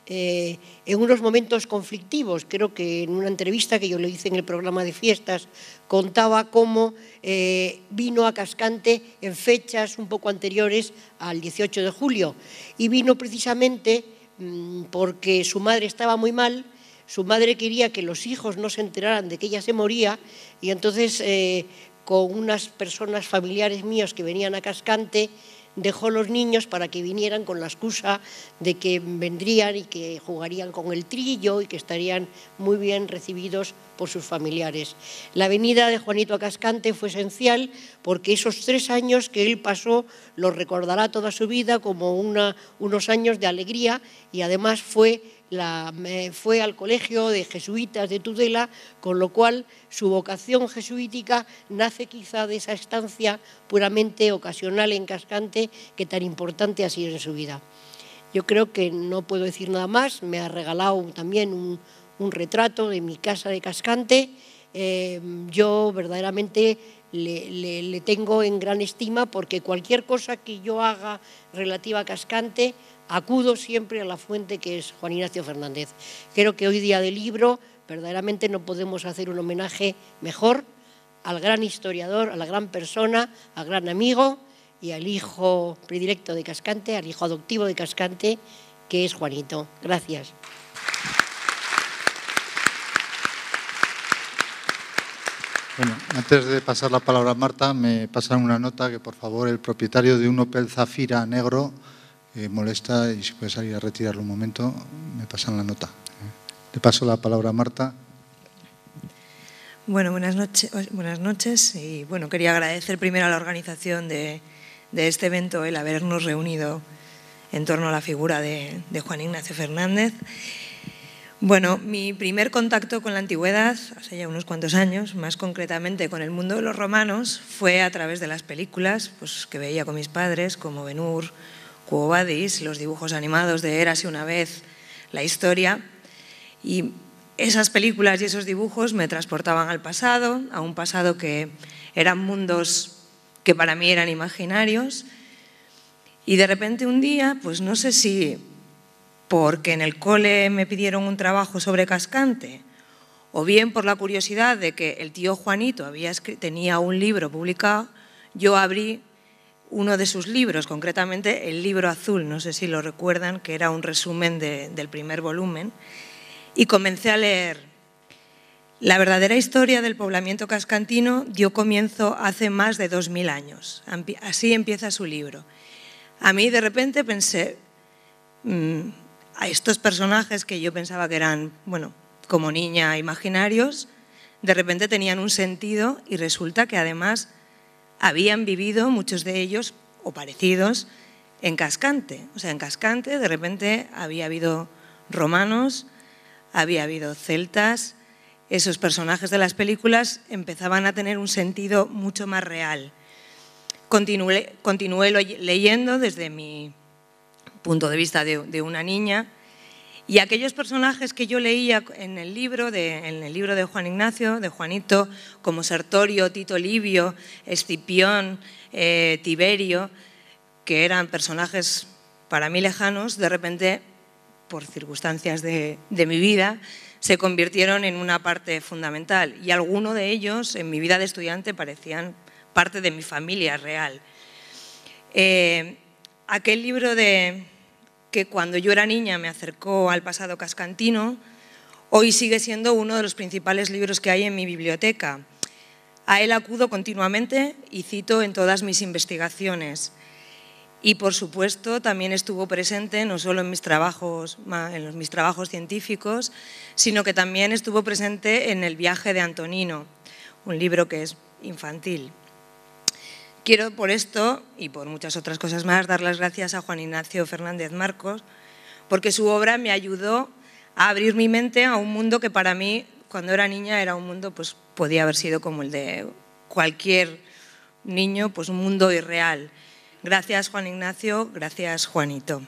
eh, en unos momentos conflictivos. Creo que en una entrevista que yo le hice en el programa de fiestas contaba cómo eh, vino a Cascante en fechas un poco anteriores al dieciocho de julio y vino precisamente mmm, porque su madre estaba muy mal. Su madre quería que los hijos no se enteraran de que ella se moría y entonces eh, con unas personas familiares míos que venían a Cascante dejó los niños para que vinieran con la excusa de que vendrían y que jugarían con el trillo y que estarían muy bien recibidos por sus familiares. La venida de Juanito a Cascante fue esencial porque esos tres años que él pasó los recordará toda su vida como una, unos años de alegría y además fue, la, fue al colegio de jesuitas de Tudela, con lo cual su vocación jesuítica nace quizá de esa estancia puramente ocasional en Cascante que tan importante ha sido en su vida. Yo creo que no puedo decir nada más, me ha regalado también un, un retrato de mi casa de Cascante. Eh, yo verdaderamente le, le, le tengo en gran estima porque cualquier cosa que yo haga relativa a Cascante acudo siempre a la fuente que es Juan Ignacio Fernández. Creo que hoy día del libro verdaderamente no podemos hacer un homenaje mejor al gran historiador, a la gran persona, al gran amigo y al hijo predilecto de Cascante, al hijo adoptivo de Cascante, que es Juanito. Gracias. Bueno, antes de pasar la palabra a Marta, me pasan una nota que por favor el propietario de un Opel Zafira negro eh, molesta y si puede salir a retirarlo un momento, me pasan la nota. Le paso la palabra a Marta. Bueno, buenas noches, buenas noches y bueno, quería agradecer primero a la organización de, de este evento el habernos reunido en torno a la figura de, de Juan Ignacio Fernández. Bueno, mi primer contacto con la antigüedad, hace ya unos cuantos años, más concretamente con el mundo de los romanos, fue a través de las películas pues, que veía con mis padres, como Ben-Hur, Quo Vadis, los dibujos animados de Érase una vez la historia. Y esas películas y esos dibujos me transportaban al pasado, a un pasado que eran mundos que para mí eran imaginarios. Y de repente un día, pues no sé si porque en el cole me pidieron un trabajo sobre Cascante, o bien por la curiosidad de que el tío Juanito había escrito, tenía un libro publicado, yo abrí uno de sus libros, concretamente el libro azul, no sé si lo recuerdan, que era un resumen de, del primer volumen, y comencé a leer. La verdadera historia del poblamiento cascantino dio comienzo hace más de dos mil años. Así empieza su libro. A mí de repente pensé, mmm, a estos personajes que yo pensaba que eran, bueno, como niña imaginarios, de repente tenían un sentido y resulta que además habían vivido, muchos de ellos, o parecidos, en Cascante. O sea, en Cascante de repente había habido romanos, había habido celtas, esos personajes de las películas empezaban a tener un sentido mucho más real. Continué, continué leyendo desde mi punto de vista de, de una niña Y aquellos personajes que yo leía en el libro de, en el libro de Juan Ignacio, de Juanito, como Sertorio, Tito Livio, Escipión, eh, Tiberio, que eran personajes para mí lejanos, de repente, por circunstancias de, de mi vida, se convirtieron en una parte fundamental. Y algunos de ellos, en mi vida de estudiante, parecían parte de mi familia real. Eh, aquel libro de... que cuando yo era niña me acercó al pasado cascantino, hoy sigue siendo uno de los principales libros que hay en mi biblioteca. A él acudo continuamente y cito en todas mis investigaciones. Y, por supuesto, también estuvo presente no solo en mis trabajos, en los, mis trabajos científicos, sino que también estuvo presente en El viaje de Antonino, un libro que es infantil. Quiero por esto, y por muchas otras cosas más, dar las gracias a Juan Ignacio Fernández Marcos, porque su obra me ayudó a abrir mi mente a un mundo que para mí, cuando era niña, era un mundo, pues podía haber sido como el de cualquier niño, pues un mundo irreal. Gracias, Juan Ignacio, gracias, Juanito.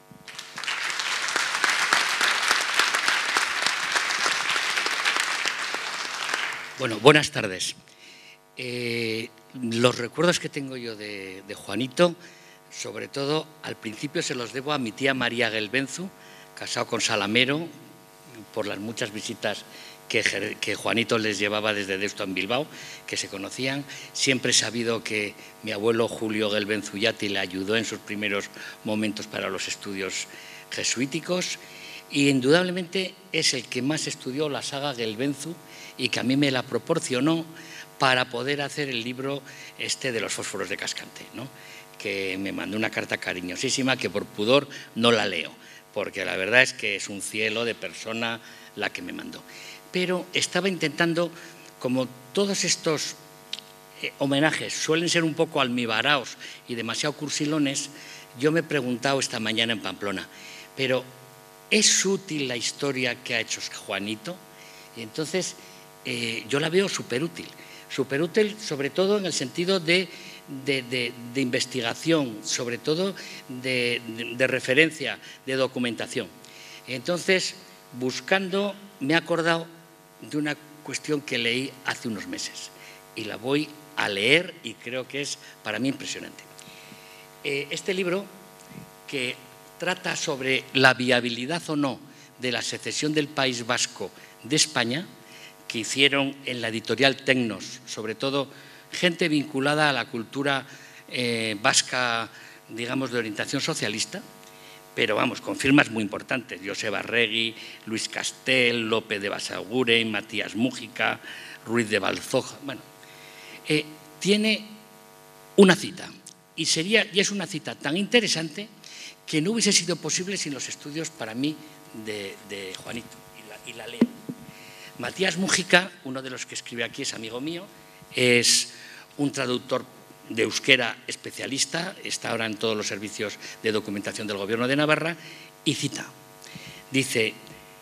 Bueno, buenas tardes. Eh, los recuerdos que tengo yo de, de Juanito, sobre todo al principio se los debo a mi tía María Gelbenzu, casado con Salamero, por las muchas visitas que, que Juanito les llevaba desde Deusto en Bilbao, que se conocían. Siempre he sabido que mi abuelo Julio Gelbenzu Yati le ayudó en sus primeros momentos para los estudios jesuíticos y indudablemente es el que más estudió la saga Gelbenzu y que a mí me la proporcionó para poder hacer el libro este de los fósforos de Cascante, ¿no? Que me mandó una carta cariñosísima que por pudor no la leo, porque la verdad es que es un cielo de persona la que me mandó. Pero estaba intentando, como todos estos eh, homenajes suelen ser un poco almibaraos y demasiado cursilones, yo me he preguntado esta mañana en Pamplona, pero ¿es útil la historia que ha hecho Juanito? Y entonces eh, yo la veo súper útil. Súper útil, sobre todo en el sentido de, de, de, de investigación, sobre todo de, de, de referencia, de documentación. Entonces, buscando, me he acordado de una cuestión que leí hace unos meses y la voy a leer y creo que es para mí impresionante. Eh, este libro, que trata sobre la viabilidad o no de la secesión del País Vasco de España, que hicieron en la editorial Tecnos, sobre todo gente vinculada a la cultura eh, vasca, digamos, de orientación socialista, pero vamos, con firmas muy importantes, Joseba Arregui, Luis Castel, López de Basaguren, Matías Mújica, Ruiz de Balzoja, bueno, eh, tiene una cita, y, sería, y es una cita tan interesante que no hubiese sido posible sin los estudios, para mí, de, de Juanito, y la, y la leo. Matías Mújica, uno de los que escribe aquí, es amigo mío, es un traductor de euskera especialista, está ahora en todos los servicios de documentación del Gobierno de Navarra, y cita, dice,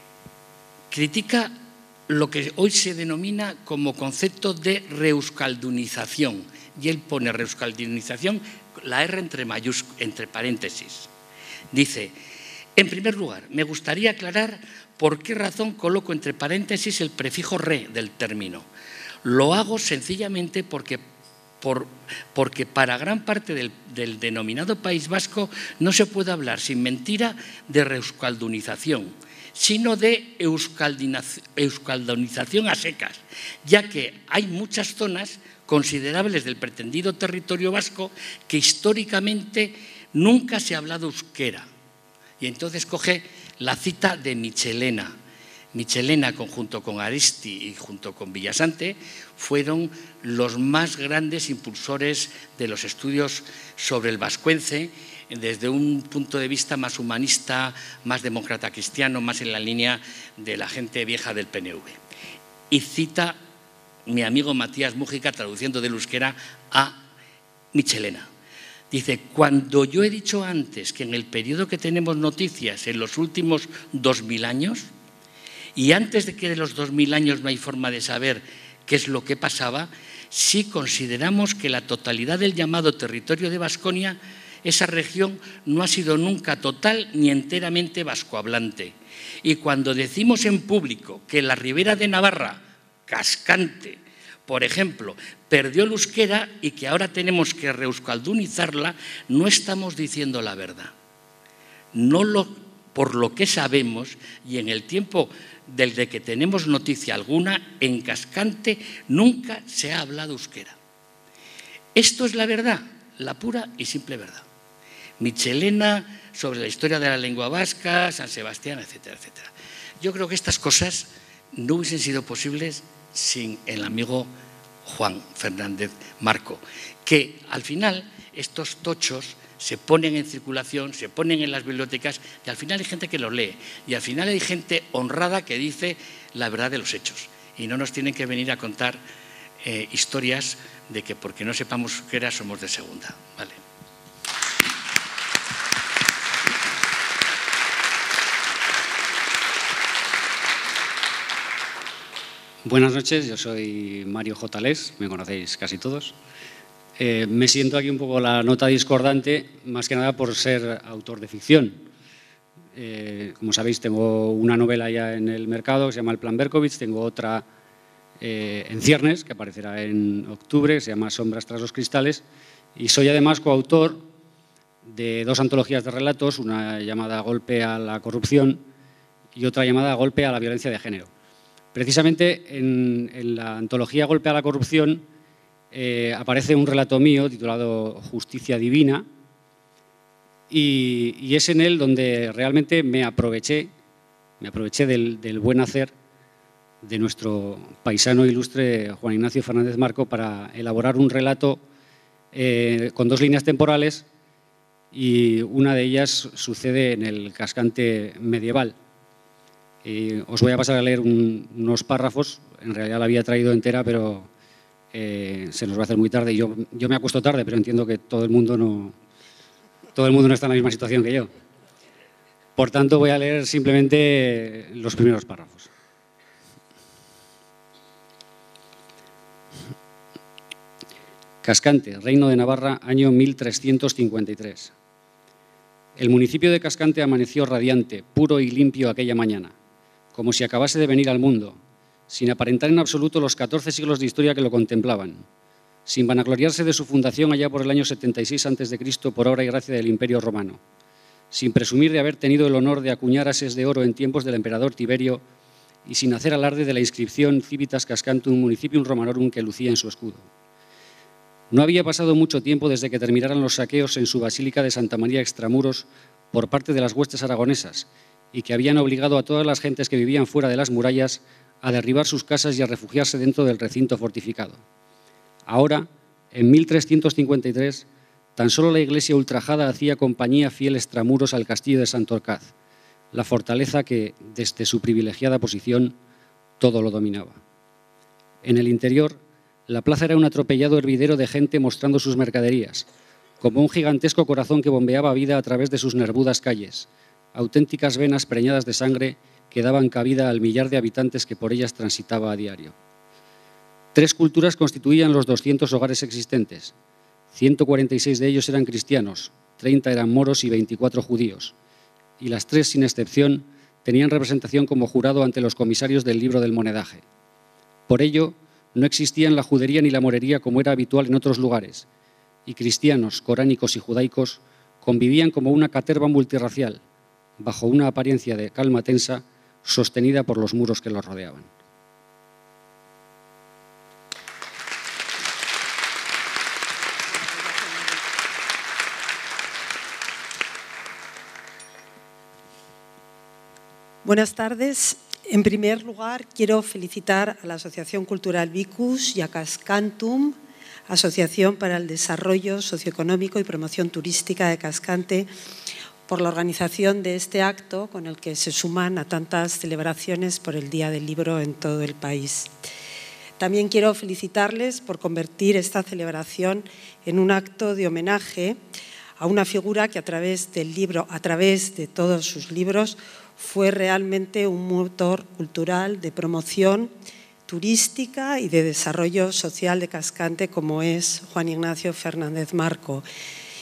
critica lo que hoy se denomina como concepto de reuskaldunización, y él pone reuskaldunización, la R entre, mayús, entre paréntesis. Dice, en primer lugar, me gustaría aclarar por qué razón coloco entre paréntesis el prefijo re del término. Lo hago sencillamente porque, por, porque para gran parte del, del denominado País Vasco no se puede hablar sin mentira de reuskaldunización, sino de euskaldunización a secas, ya que hay muchas zonas considerables del pretendido territorio vasco que históricamente nunca se ha hablado euskera. Y entonces coge la cita de Michelena. Michelena, junto con Aristi y junto con Villasante, fueron los más grandes impulsores de los estudios sobre el vascuence desde un punto de vista más humanista, más demócrata cristiano, más en la línea de la gente vieja del P N V. Y cita mi amigo Matías Mújica, traduciendo del euskera a Michelena. Dice, cuando yo he dicho antes que en el periodo que tenemos noticias, en los últimos dos mil años, y antes de que de los dos mil años no hay forma de saber qué es lo que pasaba, sí consideramos que la totalidad del llamado territorio de Baskonia esa región no ha sido nunca total ni enteramente vascohablante. Y cuando decimos en público que la Ribera de Navarra, Cascante, por ejemplo, perdió el euskera y que ahora tenemos que reuskaldunizarla, no estamos diciendo la verdad. No lo, por lo que sabemos, y en el tiempo desde que tenemos noticia alguna, en Cascante nunca se ha hablado euskera. Esto es la verdad, la pura y simple verdad. Michelena sobre la historia de la lengua vasca, San Sebastián, etcétera, etcétera. Yo creo que estas cosas no hubiesen sido posibles sin el amigo Juan Fernández Marco, que al final estos tochos se ponen en circulación, se ponen en las bibliotecas y al final hay gente que los lee y al final hay gente honrada que dice la verdad de los hechos y no nos tienen que venir a contar eh, historias de que porque no sepamos euskera somos de segunda. Vale. Buenas noches, yo soy Mario J. Les, me conocéis casi todos. Eh, me siento aquí un poco la nota discordante, más que nada por ser autor de ficción. Eh, como sabéis, tengo una novela ya en el mercado que se llama El Plan Berkovich, tengo otra eh, en ciernes, que aparecerá en octubre, que se llama Sombras tras los cristales, y soy además coautor de dos antologías de relatos, una llamada Golpe a la corrupción y otra llamada Golpe a la violencia de género. Precisamente en, en la antología Golpe a la corrupción eh, aparece un relato mío titulado Justicia Divina y, y es en él donde realmente me aproveché, me aproveché del, del buen hacer de nuestro paisano ilustre Juan Ignacio Fernández Marco para elaborar un relato eh, con dos líneas temporales y una de ellas sucede en el Cascante medieval. Eh, os voy a pasar a leer un, unos párrafos, en realidad la había traído entera, pero eh, se nos va a hacer muy tarde. Yo, yo me acuesto tarde, pero entiendo que todo el mundo no, todo el mundo no está en la misma situación que yo. Por tanto, voy a leer simplemente los primeros párrafos. Cascante, Reino de Navarra, año mil trescientos cincuenta y tres. El municipio de Cascante amaneció radiante, puro y limpio aquella mañana, como si acabase de venir al mundo, sin aparentar en absoluto los catorce siglos de historia que lo contemplaban, sin vanagloriarse de su fundación allá por el año setenta y seis antes de Cristo por obra y gracia del Imperio Romano, sin presumir de haber tenido el honor de acuñar ases de oro en tiempos del emperador Tiberio y sin hacer alarde de la inscripción Civitas Cascantum Municipium Romanorum que lucía en su escudo. No había pasado mucho tiempo desde que terminaran los saqueos en su Basílica de Santa María Extramuros por parte de las huestes aragonesas y que habían obligado a todas las gentes que vivían fuera de las murallas a derribar sus casas y a refugiarse dentro del recinto fortificado. Ahora, en mil trescientos cincuenta y tres, tan solo la iglesia ultrajada hacía compañía fiel extramuros al castillo de Santorcaz, la fortaleza que, desde su privilegiada posición, todo lo dominaba. En el interior, la plaza era un atropellado hervidero de gente mostrando sus mercaderías, como un gigantesco corazón que bombeaba vida a través de sus nervudas calles, auténticas venas preñadas de sangre que daban cabida al millar de habitantes que por ellas transitaba a diario. Tres culturas constituían los doscientos hogares existentes. ciento cuarenta y seis de ellos eran cristianos, treinta eran moros y veinticuatro judíos, y las tres, sin excepción, tenían representación como jurado ante los comisarios del libro del monedaje. Por ello, no existían la judería ni la morería como era habitual en otros lugares, y cristianos, coránicos y judaicos convivían como una caterva multirracial, bajo una apariencia de calma tensa, sostenida por los muros que los rodeaban. Buenas tardes. En primer lugar, quiero felicitar a la Asociación Cultural Vicus y a Cascantum, Asociación para el Desarrollo Socioeconómico y Promoción Turística de Cascante, por la organización de este acto con el que se suman a tantas celebraciones por el Día del Libro en todo el país. También quiero felicitarles por convertir esta celebración en un acto de homenaje a una figura que a través del libro, a través de todos sus libros, fue realmente un motor cultural de promoción turística y de desarrollo social de Cascante, como es Juan Ignacio Fernández Marco.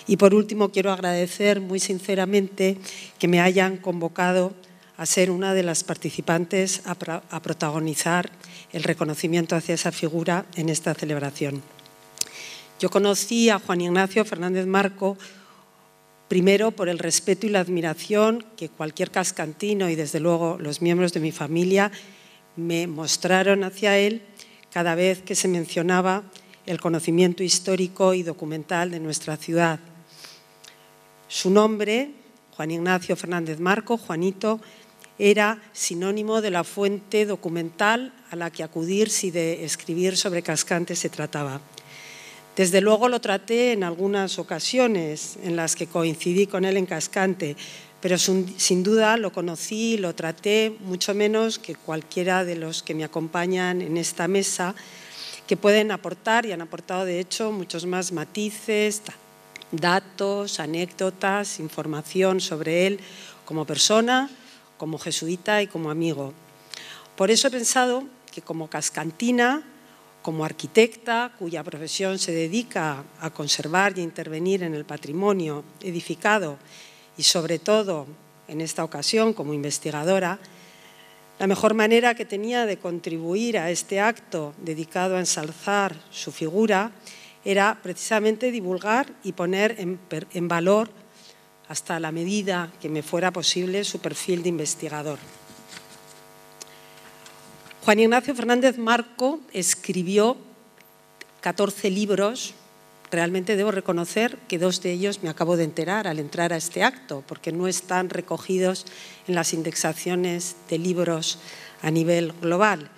Y por último, quiero agradecer muy sinceramente que me hayan convocado a ser una de las participantes a, a protagonizar el reconocimiento hacia esa figura en esta celebración. Yo conocí a Juan Ignacio Fernández Marco primero por el respeto y la admiración que cualquier cascantino y desde luego los miembros de mi familia me mostraron hacia él cada vez que se mencionaba el conocimiento histórico y documental de nuestra ciudad. Su nombre, Juan Ignacio Fernández Marco, Juanito, era sinónimo de la fuente documental a la que acudir si de escribir sobre Cascante se trataba. Desde luego lo traté en algunas ocasiones en las que coincidí con él en Cascante, pero sin duda lo conocí, lo traté mucho menos que cualquiera de los que me acompañan en esta mesa, que pueden aportar, y han aportado de hecho muchos más matices, datos, anécdotas, información sobre él como persona, como jesuita y como amigo. Por eso he pensado que como cascantina, como arquitecta cuya profesión se dedica a conservar y a intervenir en el patrimonio edificado y sobre todo en esta ocasión como investigadora, la mejor manera que tenía de contribuir a este acto dedicado a ensalzar su figura era precisamente divulgar y poner en, en valor hasta la medida que me fuera posible su perfil de investigador. Juan Ignacio Fernández Marco escribió catorce libros. Realmente debo reconocer que dos de ellos me acabo de enterar al entrar a este acto, porque no están recogidos en las indexaciones de libros a nivel global.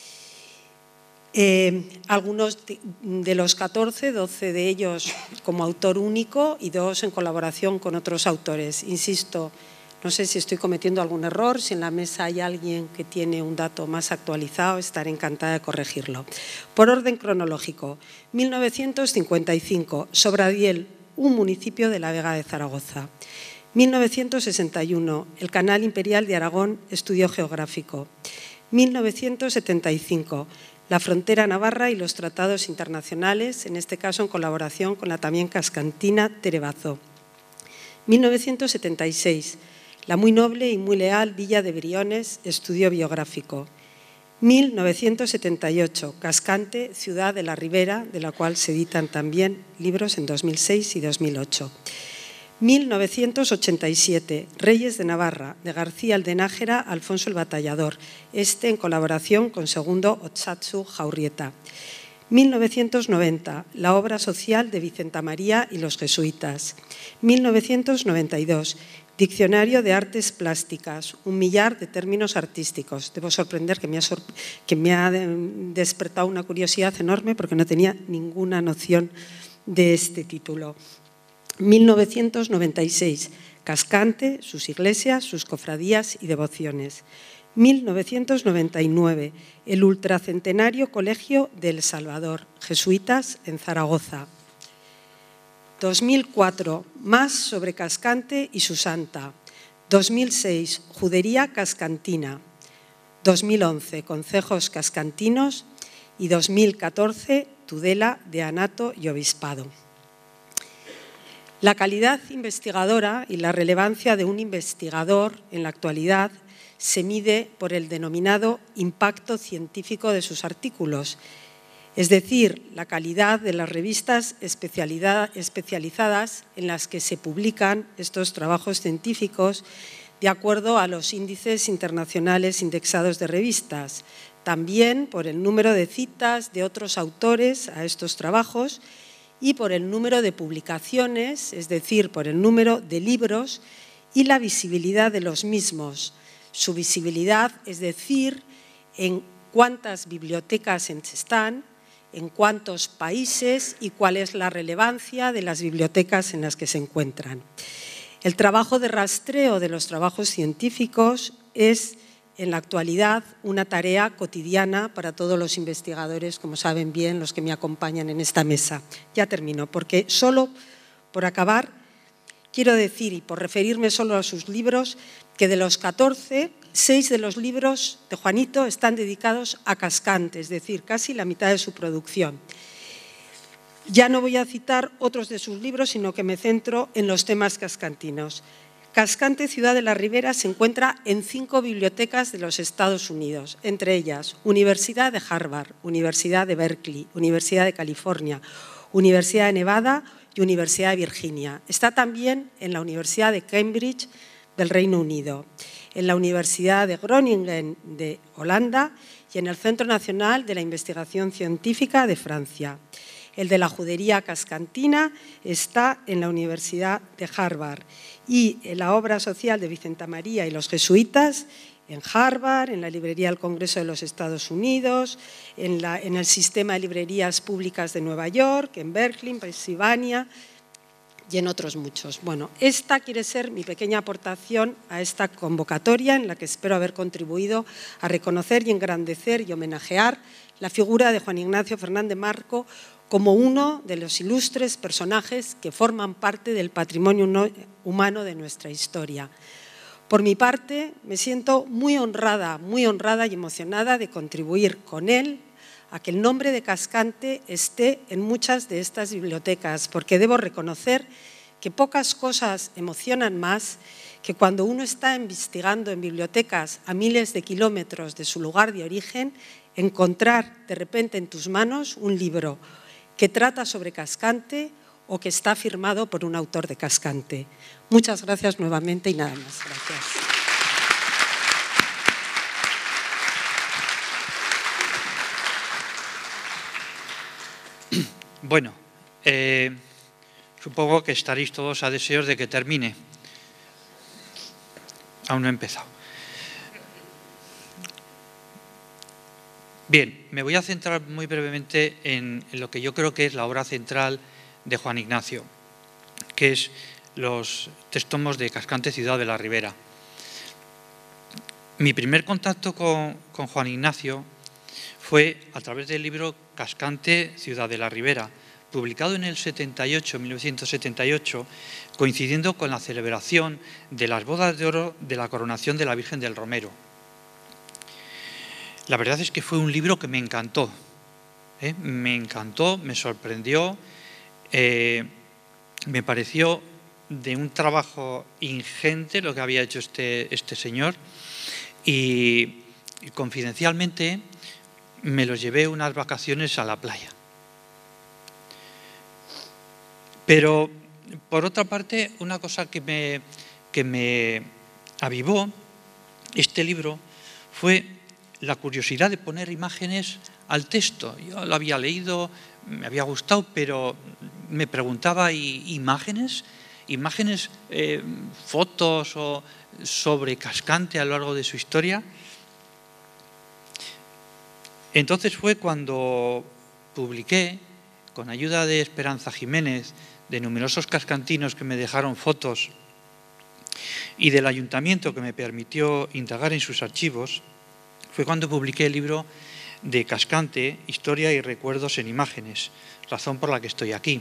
Eh, algunos de, de los catorce, doce de ellos como autor único y dos en colaboración con otros autores. Insisto, no sé si estoy cometiendo algún error, si en la mesa hay alguien que tiene un dato más actualizado, estaré encantada de corregirlo. Por orden cronológico, mil novecientos cincuenta y cinco, Sobradiel, un municipio de la Vega de Zaragoza. mil novecientos sesenta y uno, el Canal Imperial de Aragón, estudio geográfico. mil novecientos setenta y cinco, la frontera navarra y los tratados internacionales, en este caso en colaboración con la también cascantina Terebazo. mil novecientos setenta y seis, la muy noble y muy leal Villa de Briones, estudio biográfico. mil novecientos setenta y ocho, Cascante, ciudad de la Ribera, de la cual se editan también libros en dos mil seis y dos mil ocho. mil novecientos ochenta y siete, Reyes de Navarra, de García Aldenájera, Alfonso el Batallador, este en colaboración con Segundo Otsatsu Jaurrieta. mil novecientos noventa, la obra social de Vicenta María y los jesuitas. mil novecientos noventa y dos, Diccionario de Artes Plásticas, un millar de términos artísticos. Debo sorprender que me ha, sor que me ha despertado una curiosidad enorme porque no tenía ninguna noción de este título. mil novecientos noventa y seis, Cascante, sus iglesias, sus cofradías y devociones. mil novecientos noventa y nueve, el ultracentenario Colegio de El Salvador, jesuitas en Zaragoza. dos mil cuatro, más sobre Cascante y su santa. dos mil seis, Judería Cascantina. dos mil once, Concejos Cascantinos. Y dos mil catorce, Tudela de Anato y Obispado. La calidad investigadora y la relevancia de un investigador en la actualidad se mide por el denominado impacto científico de sus artículos, es decir, la calidad de las revistas especializadas en las que se publican estos trabajos científicos de acuerdo a los índices internacionales indexados de revistas, también por el número de citas de otros autores a estos trabajos y por el número de publicaciones, es decir, por el número de libros y la visibilidad de los mismos. Su visibilidad, es decir, en cuántas bibliotecas están, en cuántos países y cuál es la relevancia de las bibliotecas en las que se encuentran. El trabajo de rastreo de los trabajos científicos es, en la actualidad, una tarea cotidiana para todos los investigadores, como saben bien los que me acompañan en esta mesa. Ya termino, porque solo por acabar quiero decir, y por referirme solo a sus libros, que de los catorce, seis de los libros de Juanito están dedicados a Cascante, es decir, casi la mitad de su producción. Ya no voy a citar otros de sus libros, sino que me centro en los temas cascantinos. Cascante, ciudad de la Ribera, se encuentra en cinco bibliotecas de los Estados Unidos, entre ellas Universidad de Harvard, Universidad de Berkeley, Universidad de California, Universidad de Nevada y Universidad de Virginia. Está también en la Universidad de Cambridge del Reino Unido, en la Universidad de Groningen de Holanda y en el Centro Nacional de la Investigación Científica de Francia. El de la Judería Cascantina está en la Universidad de Harvard y en la obra social de Vicenta María y los jesuitas en Harvard, en la Librería del Congreso de los Estados Unidos, en, la, en el Sistema de Librerías Públicas de Nueva York, en Berkeley, en Pensilvania y en otros muchos. Bueno, esta quiere ser mi pequeña aportación a esta convocatoria en la que espero haber contribuido a reconocer y engrandecer y homenajear la figura de Juan Ignacio Fernández Marco como uno de los ilustres personajes que forman parte del patrimonio humano de nuestra historia. Por mi parte, me siento muy honrada, muy honrada y emocionada de contribuir con él a que el nombre de Cascante esté en muchas de estas bibliotecas, porque debo reconocer que pocas cosas emocionan más que cuando uno está investigando en bibliotecas a miles de kilómetros de su lugar de origen, encontrar de repente en tus manos un libro que trata sobre Cascante o que está firmado por un autor de Cascante. Muchas gracias nuevamente y nada más. Gracias. Bueno, eh, supongo que estaréis todos a deseos de que termine. Aún no he empezado. Bien, me voy a centrar muy brevemente en, en lo que yo creo que es la obra central de Juan Ignacio, que es los tres tomos de Cascante, ciudad de la Ribera. Mi primer contacto con, con Juan Ignacio fue a través del libro Cascante, ciudad de la Ribera, publicado en el setenta y ocho, mil novecientos setenta y ocho, coincidiendo con la celebración de las bodas de oro de la coronación de la Virgen del Romero. La verdad es que fue un libro que me encantó, ¿eh? me encantó, me sorprendió, eh, me pareció de un trabajo ingente lo que había hecho este, este señor y, y confidencialmente me los llevé unas vacaciones a la playa. Pero, por otra parte, una cosa que me, que me avivó este libro fue la curiosidad de poner imágenes al texto. Yo lo había leído, me había gustado, pero me preguntaba, ¿y imágenes? ¿Imágenes, eh, fotos o sobre Cascante a lo largo de su historia? Entonces fue cuando publiqué, con ayuda de Esperanza Jiménez, de numerosos cascantinos que me dejaron fotos y del ayuntamiento que me permitió indagar en sus archivos, fue cuando publiqué el libro de Cascante, Historia y Recuerdos en Imágenes, razón por la que estoy aquí.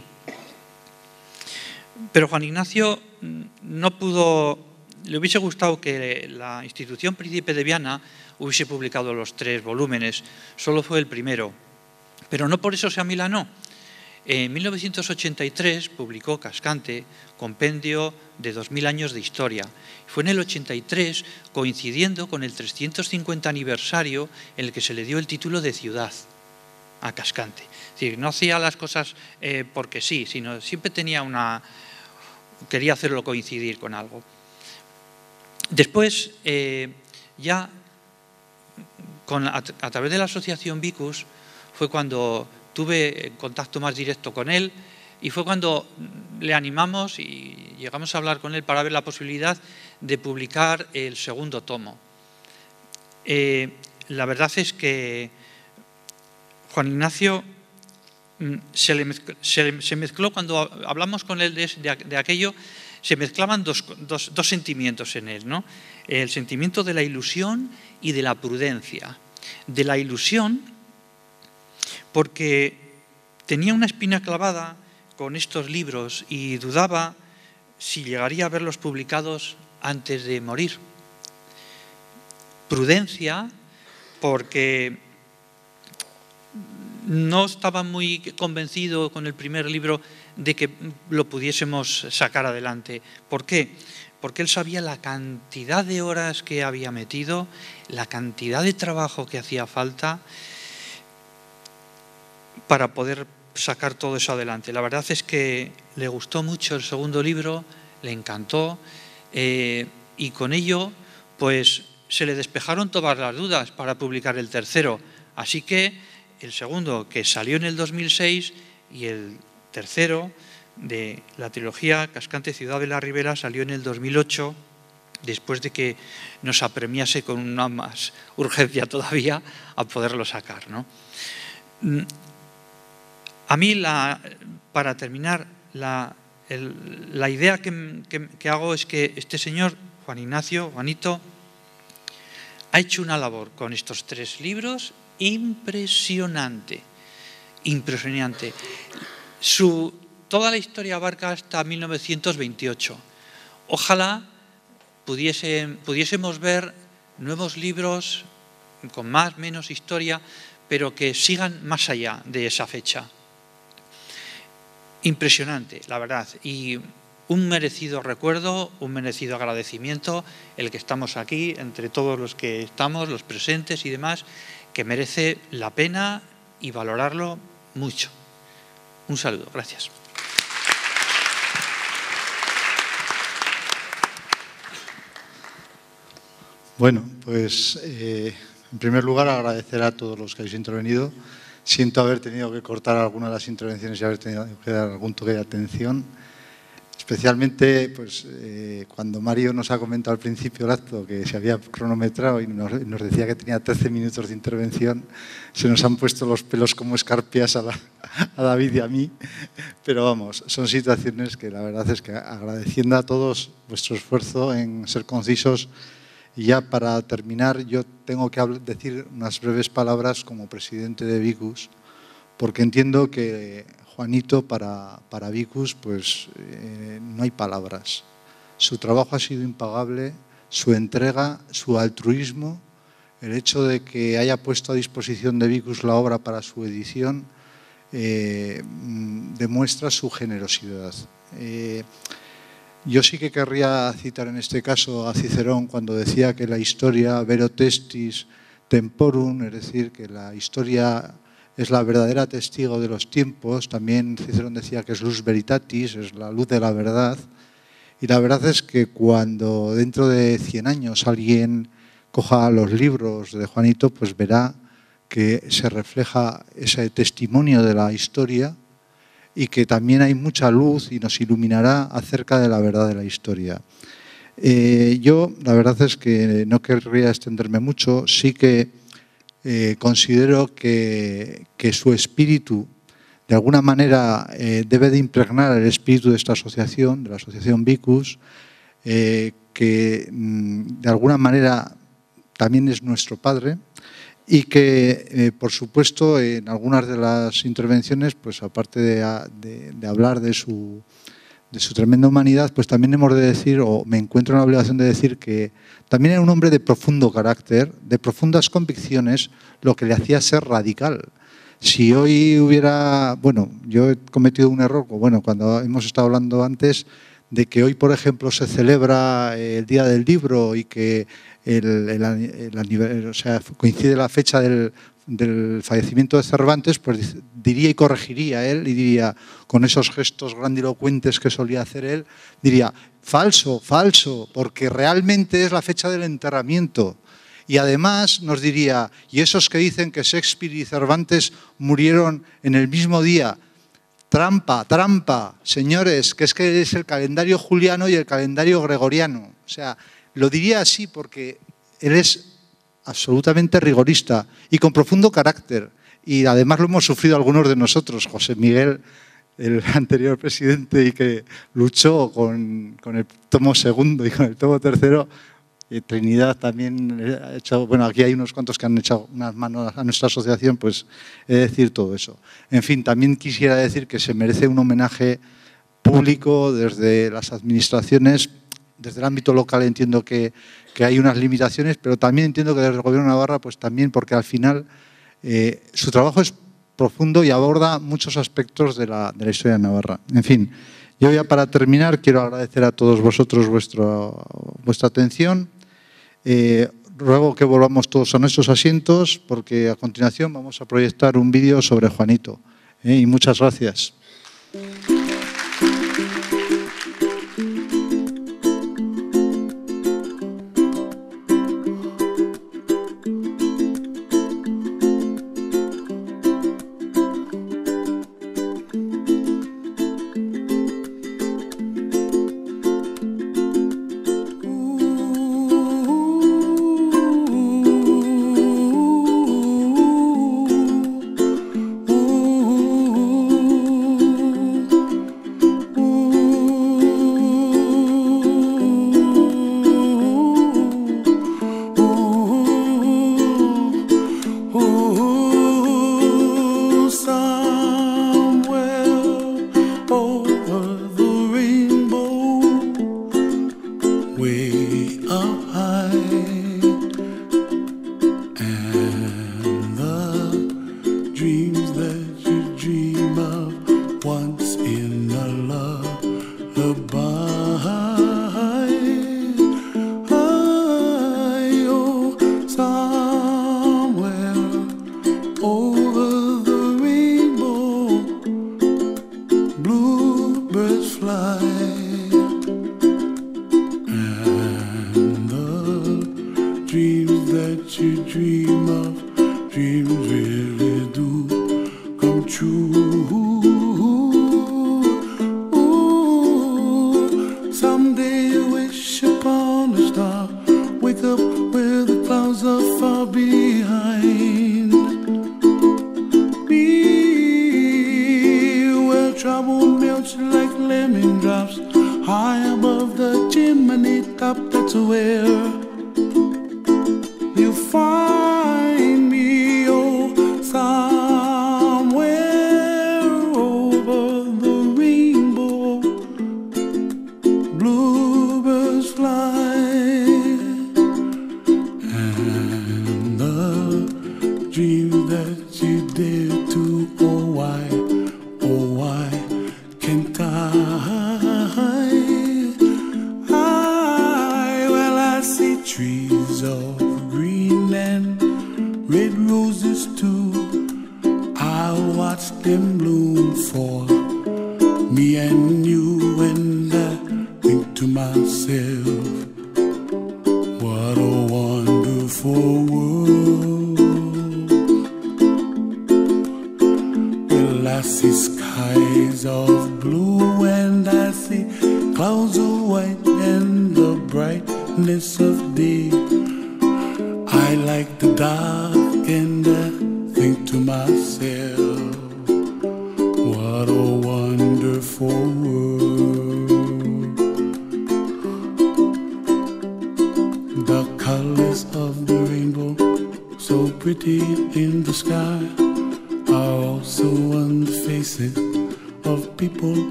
Pero Juan Ignacio no pudo, le hubiese gustado que la institución Príncipe de Viana hubiese publicado los tres volúmenes, solo fue el primero, pero no por eso se amilanó. En mil novecientos ochenta y tres publicó Cascante, compendio de dos mil años de historia. Fue en el ochenta y tres, coincidiendo con el trescientos cincuenta aniversario en el que se le dio el título de ciudad a Cascante. Es decir, no hacía las cosas eh, porque sí, sino siempre tenía una... quería hacerlo coincidir con algo. Después, eh, ya con, a, a través de la asociación Vicus, fue cuando tuve contacto más directo con él y fue cuando le animamos y llegamos a hablar con él para ver la posibilidad de publicar el segundo tomo. Eh, la verdad es que Juan Ignacio se, le mezcló, se, se mezcló cuando hablamos con él de, de, de aquello, se mezclaban dos, dos, dos sentimientos en él, ¿no? El sentimiento de la ilusión y de la prudencia. De la ilusión, porque tenía una espina clavada con estos libros y dudaba si llegaría a verlos publicados antes de morir. Prudencia, porque no estaba muy convencido con el primer libro de que lo pudiésemos sacar adelante. ¿Por qué? Porque él sabía la cantidad de horas que había metido, la cantidad de trabajo que hacía falta para poder sacar todo eso adelante. La verdad es que le gustó mucho el segundo libro, le encantó, eh, y con ello pues se le despejaron todas las dudas para publicar el tercero. Así que el segundo, que salió en el dos mil seis, y el tercero de la trilogía Cascante Ciudad de la Ribera salió en el dos mil ocho, después de que nos apremiase con una más urgencia todavía a poderlo sacar, ¿no? A mí, la, para terminar, la, el, la idea que, que, que hago es que este señor, Juan Ignacio, Juanito, ha hecho una labor con estos tres libros impresionante, impresionante. Su, toda la historia abarca hasta mil novecientos veintiocho. Ojalá pudiese, pudiésemos ver nuevos libros con más, menos historia, pero que sigan más allá de esa fecha. Impresionante, la verdad, y un merecido recuerdo, un merecido agradecimiento, el que estamos aquí, entre todos los que estamos, los presentes y demás, que merece la pena y valorarlo mucho. Un saludo, gracias. Bueno, pues eh, en primer lugar agradecer a todos los que habéis intervenido. Siento haber tenido que cortar algunas de las intervenciones y haber tenido que dar algún toque de atención. Especialmente pues, eh, cuando Mario nos ha comentado al principio del acto que se había cronometrado y nos, nos decía que tenía trece minutos de intervención, se nos han puesto los pelos como escarpias a, la, a David y a mí. Pero vamos, son situaciones que la verdad es que agradeciendo a todos vuestro esfuerzo en ser concisos. Y ya para terminar, yo tengo que decir unas breves palabras como presidente de Vicus, porque entiendo que Juanito para, para Vicus pues, eh, no hay palabras. Su trabajo ha sido impagable, su entrega, su altruismo, el hecho de que haya puesto a disposición de Vicus la obra para su edición, eh, demuestra su generosidad. Eh, Yo sí que querría citar en este caso a Cicerón cuando decía que la historia vero testis temporum, es decir, que la historia es la verdadera testigo de los tiempos. También Cicerón decía que es lux veritatis, es la luz de la verdad. Y la verdad es que cuando dentro de cien años alguien coja los libros de Juanito, pues verá que se refleja ese testimonio de la historia y que también hay mucha luz y nos iluminará acerca de la verdad de la historia. Eh, yo, la verdad es que no querría extenderme mucho, sí que eh, considero que, que su espíritu, de alguna manera, eh, debe de impregnar el espíritu de esta asociación, de la asociación Vicus, eh, que mm, de alguna manera también es nuestro padre, y que, eh, por supuesto, en algunas de las intervenciones, pues aparte de, de, de hablar de su, de su tremenda humanidad, pues también hemos de decir, o me encuentro en la obligación de decir, que también era un hombre de profundo carácter, de profundas convicciones, lo que le hacía ser radical. Si hoy hubiera, bueno, yo he cometido un error, bueno, cuando hemos estado hablando antes, de que hoy, por ejemplo, se celebra el Día del Libro y que el, el, el, el, o sea, coincide la fecha del, del fallecimiento de Cervantes, pues diría y corregiría él y diría, con esos gestos grandilocuentes que solía hacer él, diría, falso, falso, porque realmente es la fecha del enterramiento. Y además nos diría, y esos que dicen que Shakespeare y Cervantes murieron en el mismo día, trampa, trampa, señores, que es que es el calendario juliano y el calendario gregoriano. O sea, lo diría así porque él es absolutamente rigorista y con profundo carácter. Y además lo hemos sufrido algunos de nosotros. José Miguel, el anterior presidente y que luchó con, con el tomo segundo y con el tomo tercero, y Trinidad también ha hecho, bueno, aquí hay unos cuantos que han echado unas manos a nuestra asociación, pues he de decir todo eso. En fin, también quisiera decir que se merece un homenaje público desde las administraciones. Desde el ámbito local entiendo que, que hay unas limitaciones, pero también entiendo que desde el Gobierno de Navarra, pues también porque al final eh, su trabajo es profundo y aborda muchos aspectos de la, de la historia de Navarra. En fin, yo ya para terminar quiero agradecer a todos vosotros vuestro, vuestra atención. Eh, ruego que volvamos todos a nuestros asientos porque a continuación vamos a proyectar un vídeo sobre Juanito. Eh, y muchas gracias.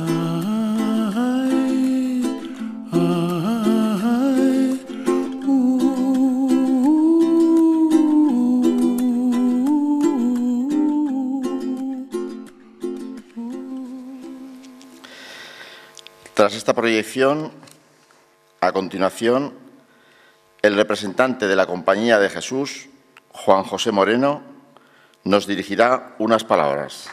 Ooh. tras esta proyección, a continuación, el representante de la Compañía de Jesús, Juan José Moreno, nos dirigirá unas palabras.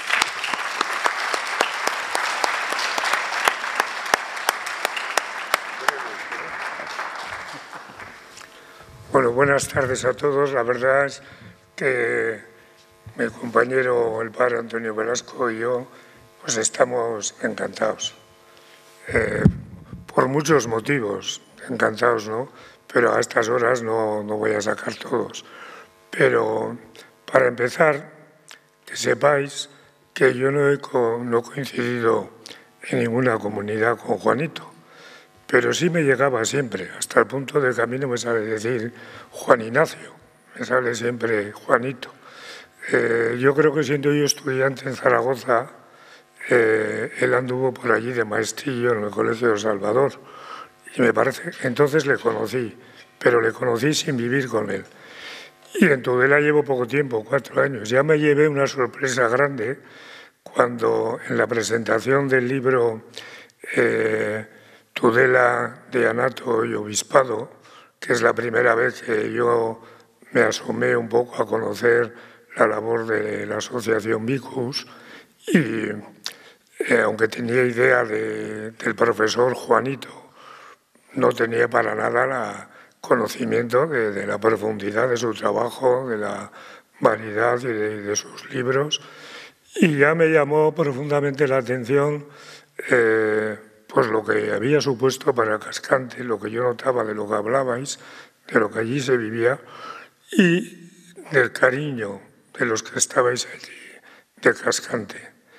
Bueno, buenas tardes a todos. La verdad es que mi compañero, el padre Antonio Velasco, y yo, pues estamos encantados. Eh, por muchos motivos, encantados, ¿no? Pero a estas horas no, no voy a sacar todos. Pero para empezar, que sepáis que yo no he, co no he coincidido en ninguna comunidad con Juanito, pero sí me llegaba siempre, hasta el punto de que a mí no me sale decir Juan Ignacio, me sale siempre Juanito. Eh, yo creo que siendo yo estudiante en Zaragoza, eh, él anduvo por allí de maestrillo en el Colegio de Salvador, y me parece, entonces le conocí, pero le conocí sin vivir con él. Y en Tudela llevo poco tiempo, cuatro años. Ya me llevé una sorpresa grande cuando en la presentación del libro eh, Tudela de Anato y Obispado, que es la primera vez que yo me asomé un poco a conocer la labor de la asociación Vicus, y eh, aunque tenía idea de, del profesor Juanito, no tenía para nada la conocimiento de, de la profundidad de su trabajo, de la variedad y de, de sus libros, y ya me llamó profundamente la atención eh, pues lo que había supuesto para Cascante, lo que yo notaba de lo que hablabais, de lo que allí se vivía y del cariño de los que estabais allí, de Cascante.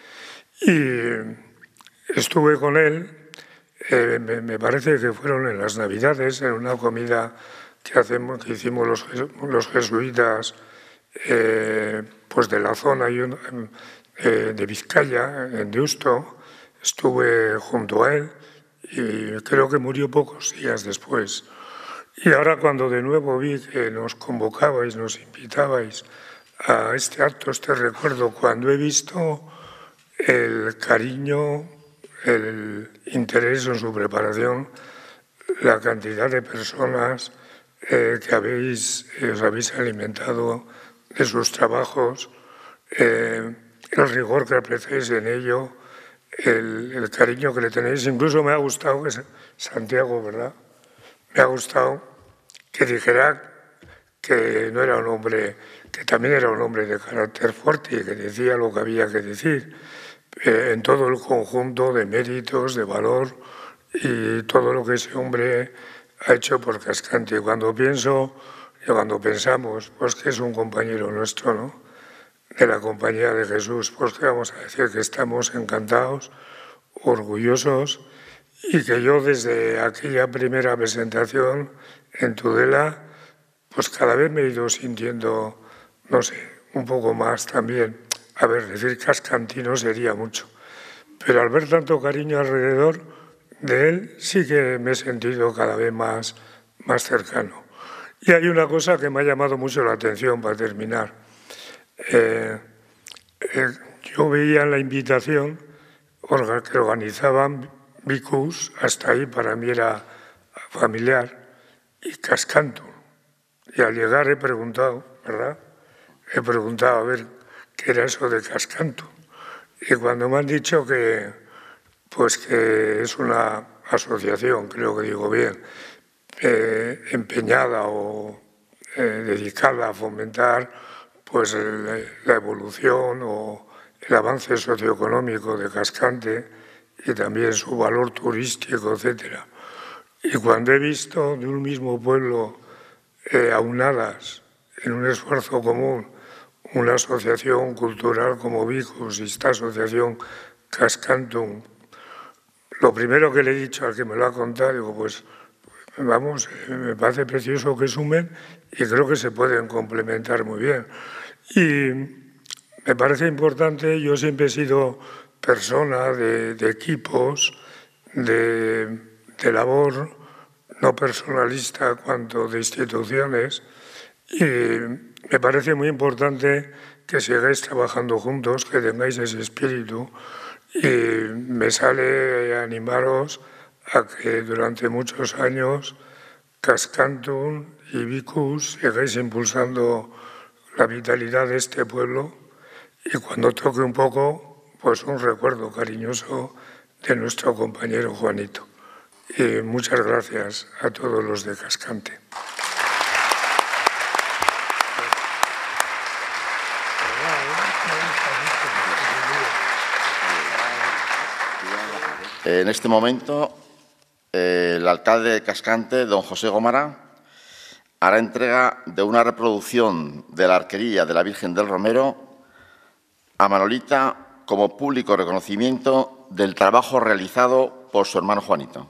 Y estuve con él, eh, me, me parece que fueron en las Navidades, en una comida que, hacemos, que hicimos los, los jesuitas eh, pues de la zona eh, de Vizcaya, en Deusto. Estuve junto a él y creo que murió pocos días después. Y ahora cuando de nuevo vi que nos convocabais, nos invitabais a este acto, este recuerdo, cuando he visto el cariño, el interés en su preparación, la cantidad de personas eh, que habéis, eh, os habéis alimentado de sus trabajos, eh, el rigor que apreciáis en ello, el, el cariño que le tenéis. Incluso me ha gustado que Santiago, ¿verdad? Me ha gustado que dijera que no era un hombre, que también era un hombre de carácter fuerte y que decía lo que había que decir, eh, en todo el conjunto de méritos, de valor y todo lo que ese hombre ha hecho por Cascante. Cuando pienso, y cuando pensamos, pues que es un compañero nuestro, ¿no?, de la Compañía de Jesús, pues que vamos a decir que estamos encantados, orgullosos, y que yo desde aquella primera presentación en Tudela, pues cada vez me he ido sintiendo, no sé, un poco más también. A ver, decir cascantino sería mucho, pero al ver tanto cariño alrededor de él, sí que me he sentido cada vez más, más cercano. Y hay una cosa que me ha llamado mucho la atención para terminar. Eh, eh, yo veía en la invitación que organizaban Vicus, hasta ahí para mí era familiar, y Cascanto. Y al llegar he preguntado, ¿verdad? He preguntado a ver qué era eso de Cascanto. Y cuando me han dicho que, pues que es una asociación, creo que digo bien, eh, empeñada o eh, dedicada a fomentar pues la evolución o el avance socioeconómico de Cascante y también su valor turístico, etcétera. Y cuando he visto de un mismo pueblo eh, aunadas en un esfuerzo común una asociación cultural como Vicus y esta asociación Cascantum, lo primero que le he dicho al que me lo ha contado, digo, pues vamos, me parece precioso que sumen y creo que se pueden complementar muy bien. Y me parece importante, yo siempre he sido persona de, de equipos, de, de labor, no personalista cuanto de instituciones, y me parece muy importante que sigáis trabajando juntos, que tengáis ese espíritu Y me sale animaros a que durante muchos años Cascantum y Vicus sigáis impulsando la vitalidad de este pueblo, y cuando toque un poco, pues un recuerdo cariñoso de nuestro compañero Juanito. Y muchas gracias a todos los de Cascante. En este momento, eh, el alcalde de Cascante, don José Gómara, hará entrega de una reproducción de la arquería de la Virgen del Romero a Manolita como público reconocimiento del trabajo realizado por su hermano Juanito.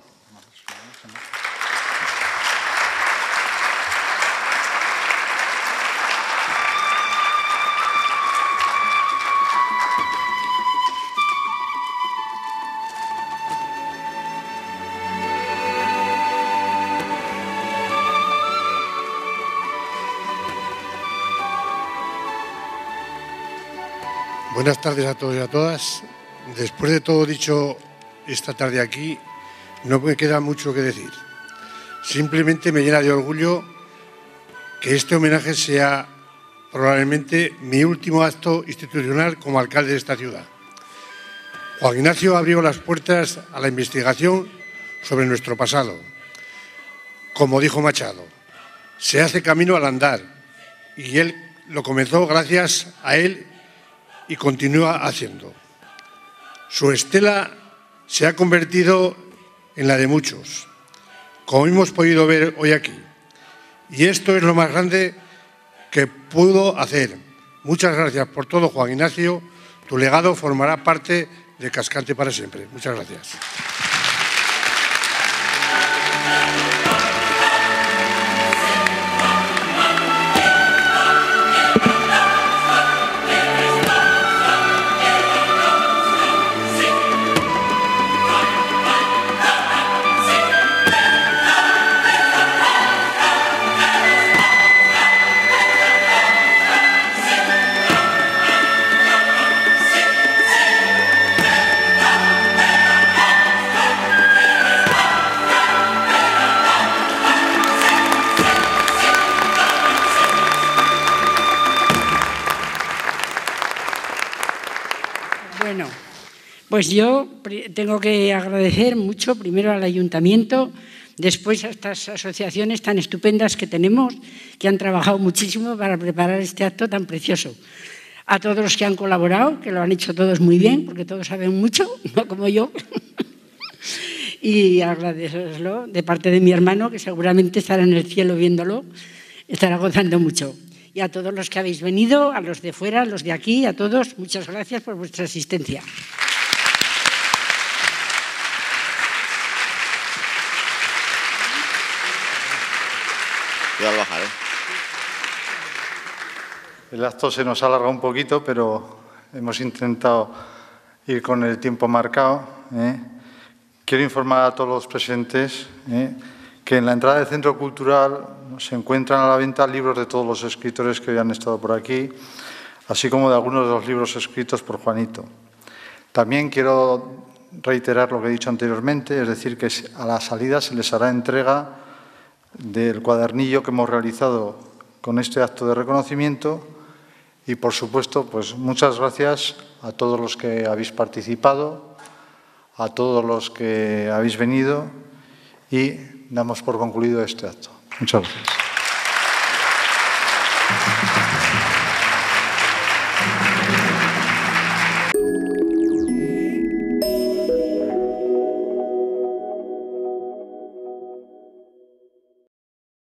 Buenas tardes a todos y a todas. Después de todo dicho esta tarde aquí, no me queda mucho que decir. Simplemente me llena de orgullo que este homenaje sea probablemente mi último acto institucional como alcalde de esta ciudad. Juan Ignacio abrió las puertas a la investigación sobre nuestro pasado. Como dijo Machado, se hace camino al andar, y él lo comenzó gracias a él y continúa haciendo. Su estela se ha convertido en la de muchos, como hemos podido ver hoy aquí. Y esto es lo más grande que pudo hacer. Muchas gracias por todo, Juan Ignacio. Tu legado formará parte de Cascante para siempre. Muchas gracias. Bueno, pues yo tengo que agradecer mucho primero al Ayuntamiento, después a estas asociaciones tan estupendas que tenemos, que han trabajado muchísimo para preparar este acto tan precioso. A todos los que han colaborado, que lo han hecho todos muy bien, porque todos saben mucho, no como yo. Y agradecerlo de parte de mi hermano, que seguramente estará en el cielo viéndolo, estará gozando mucho. Y a todos los que habéis venido, a los de fuera, a los de aquí, a todos, muchas gracias por vuestra asistencia. Voy a bajar, ¿eh? El acto se nos alarga un poquito, pero hemos intentado ir con el tiempo marcado, ¿eh? Quiero informar a todos los presentes, ¿eh?, que en la entrada del Centro Cultural se encuentran a la venta libros de todos los escritores que hoy han estado por aquí, así como de algunos de los libros escritos por Juanito. También quiero reiterar lo que he dicho anteriormente, es decir, que a la salida se les hará entrega del cuadernillo que hemos realizado con este acto de reconocimiento y, por supuesto, pues muchas gracias a todos los que habéis participado, a todos los que habéis venido y damos por concluido este acto. Muchas gracias.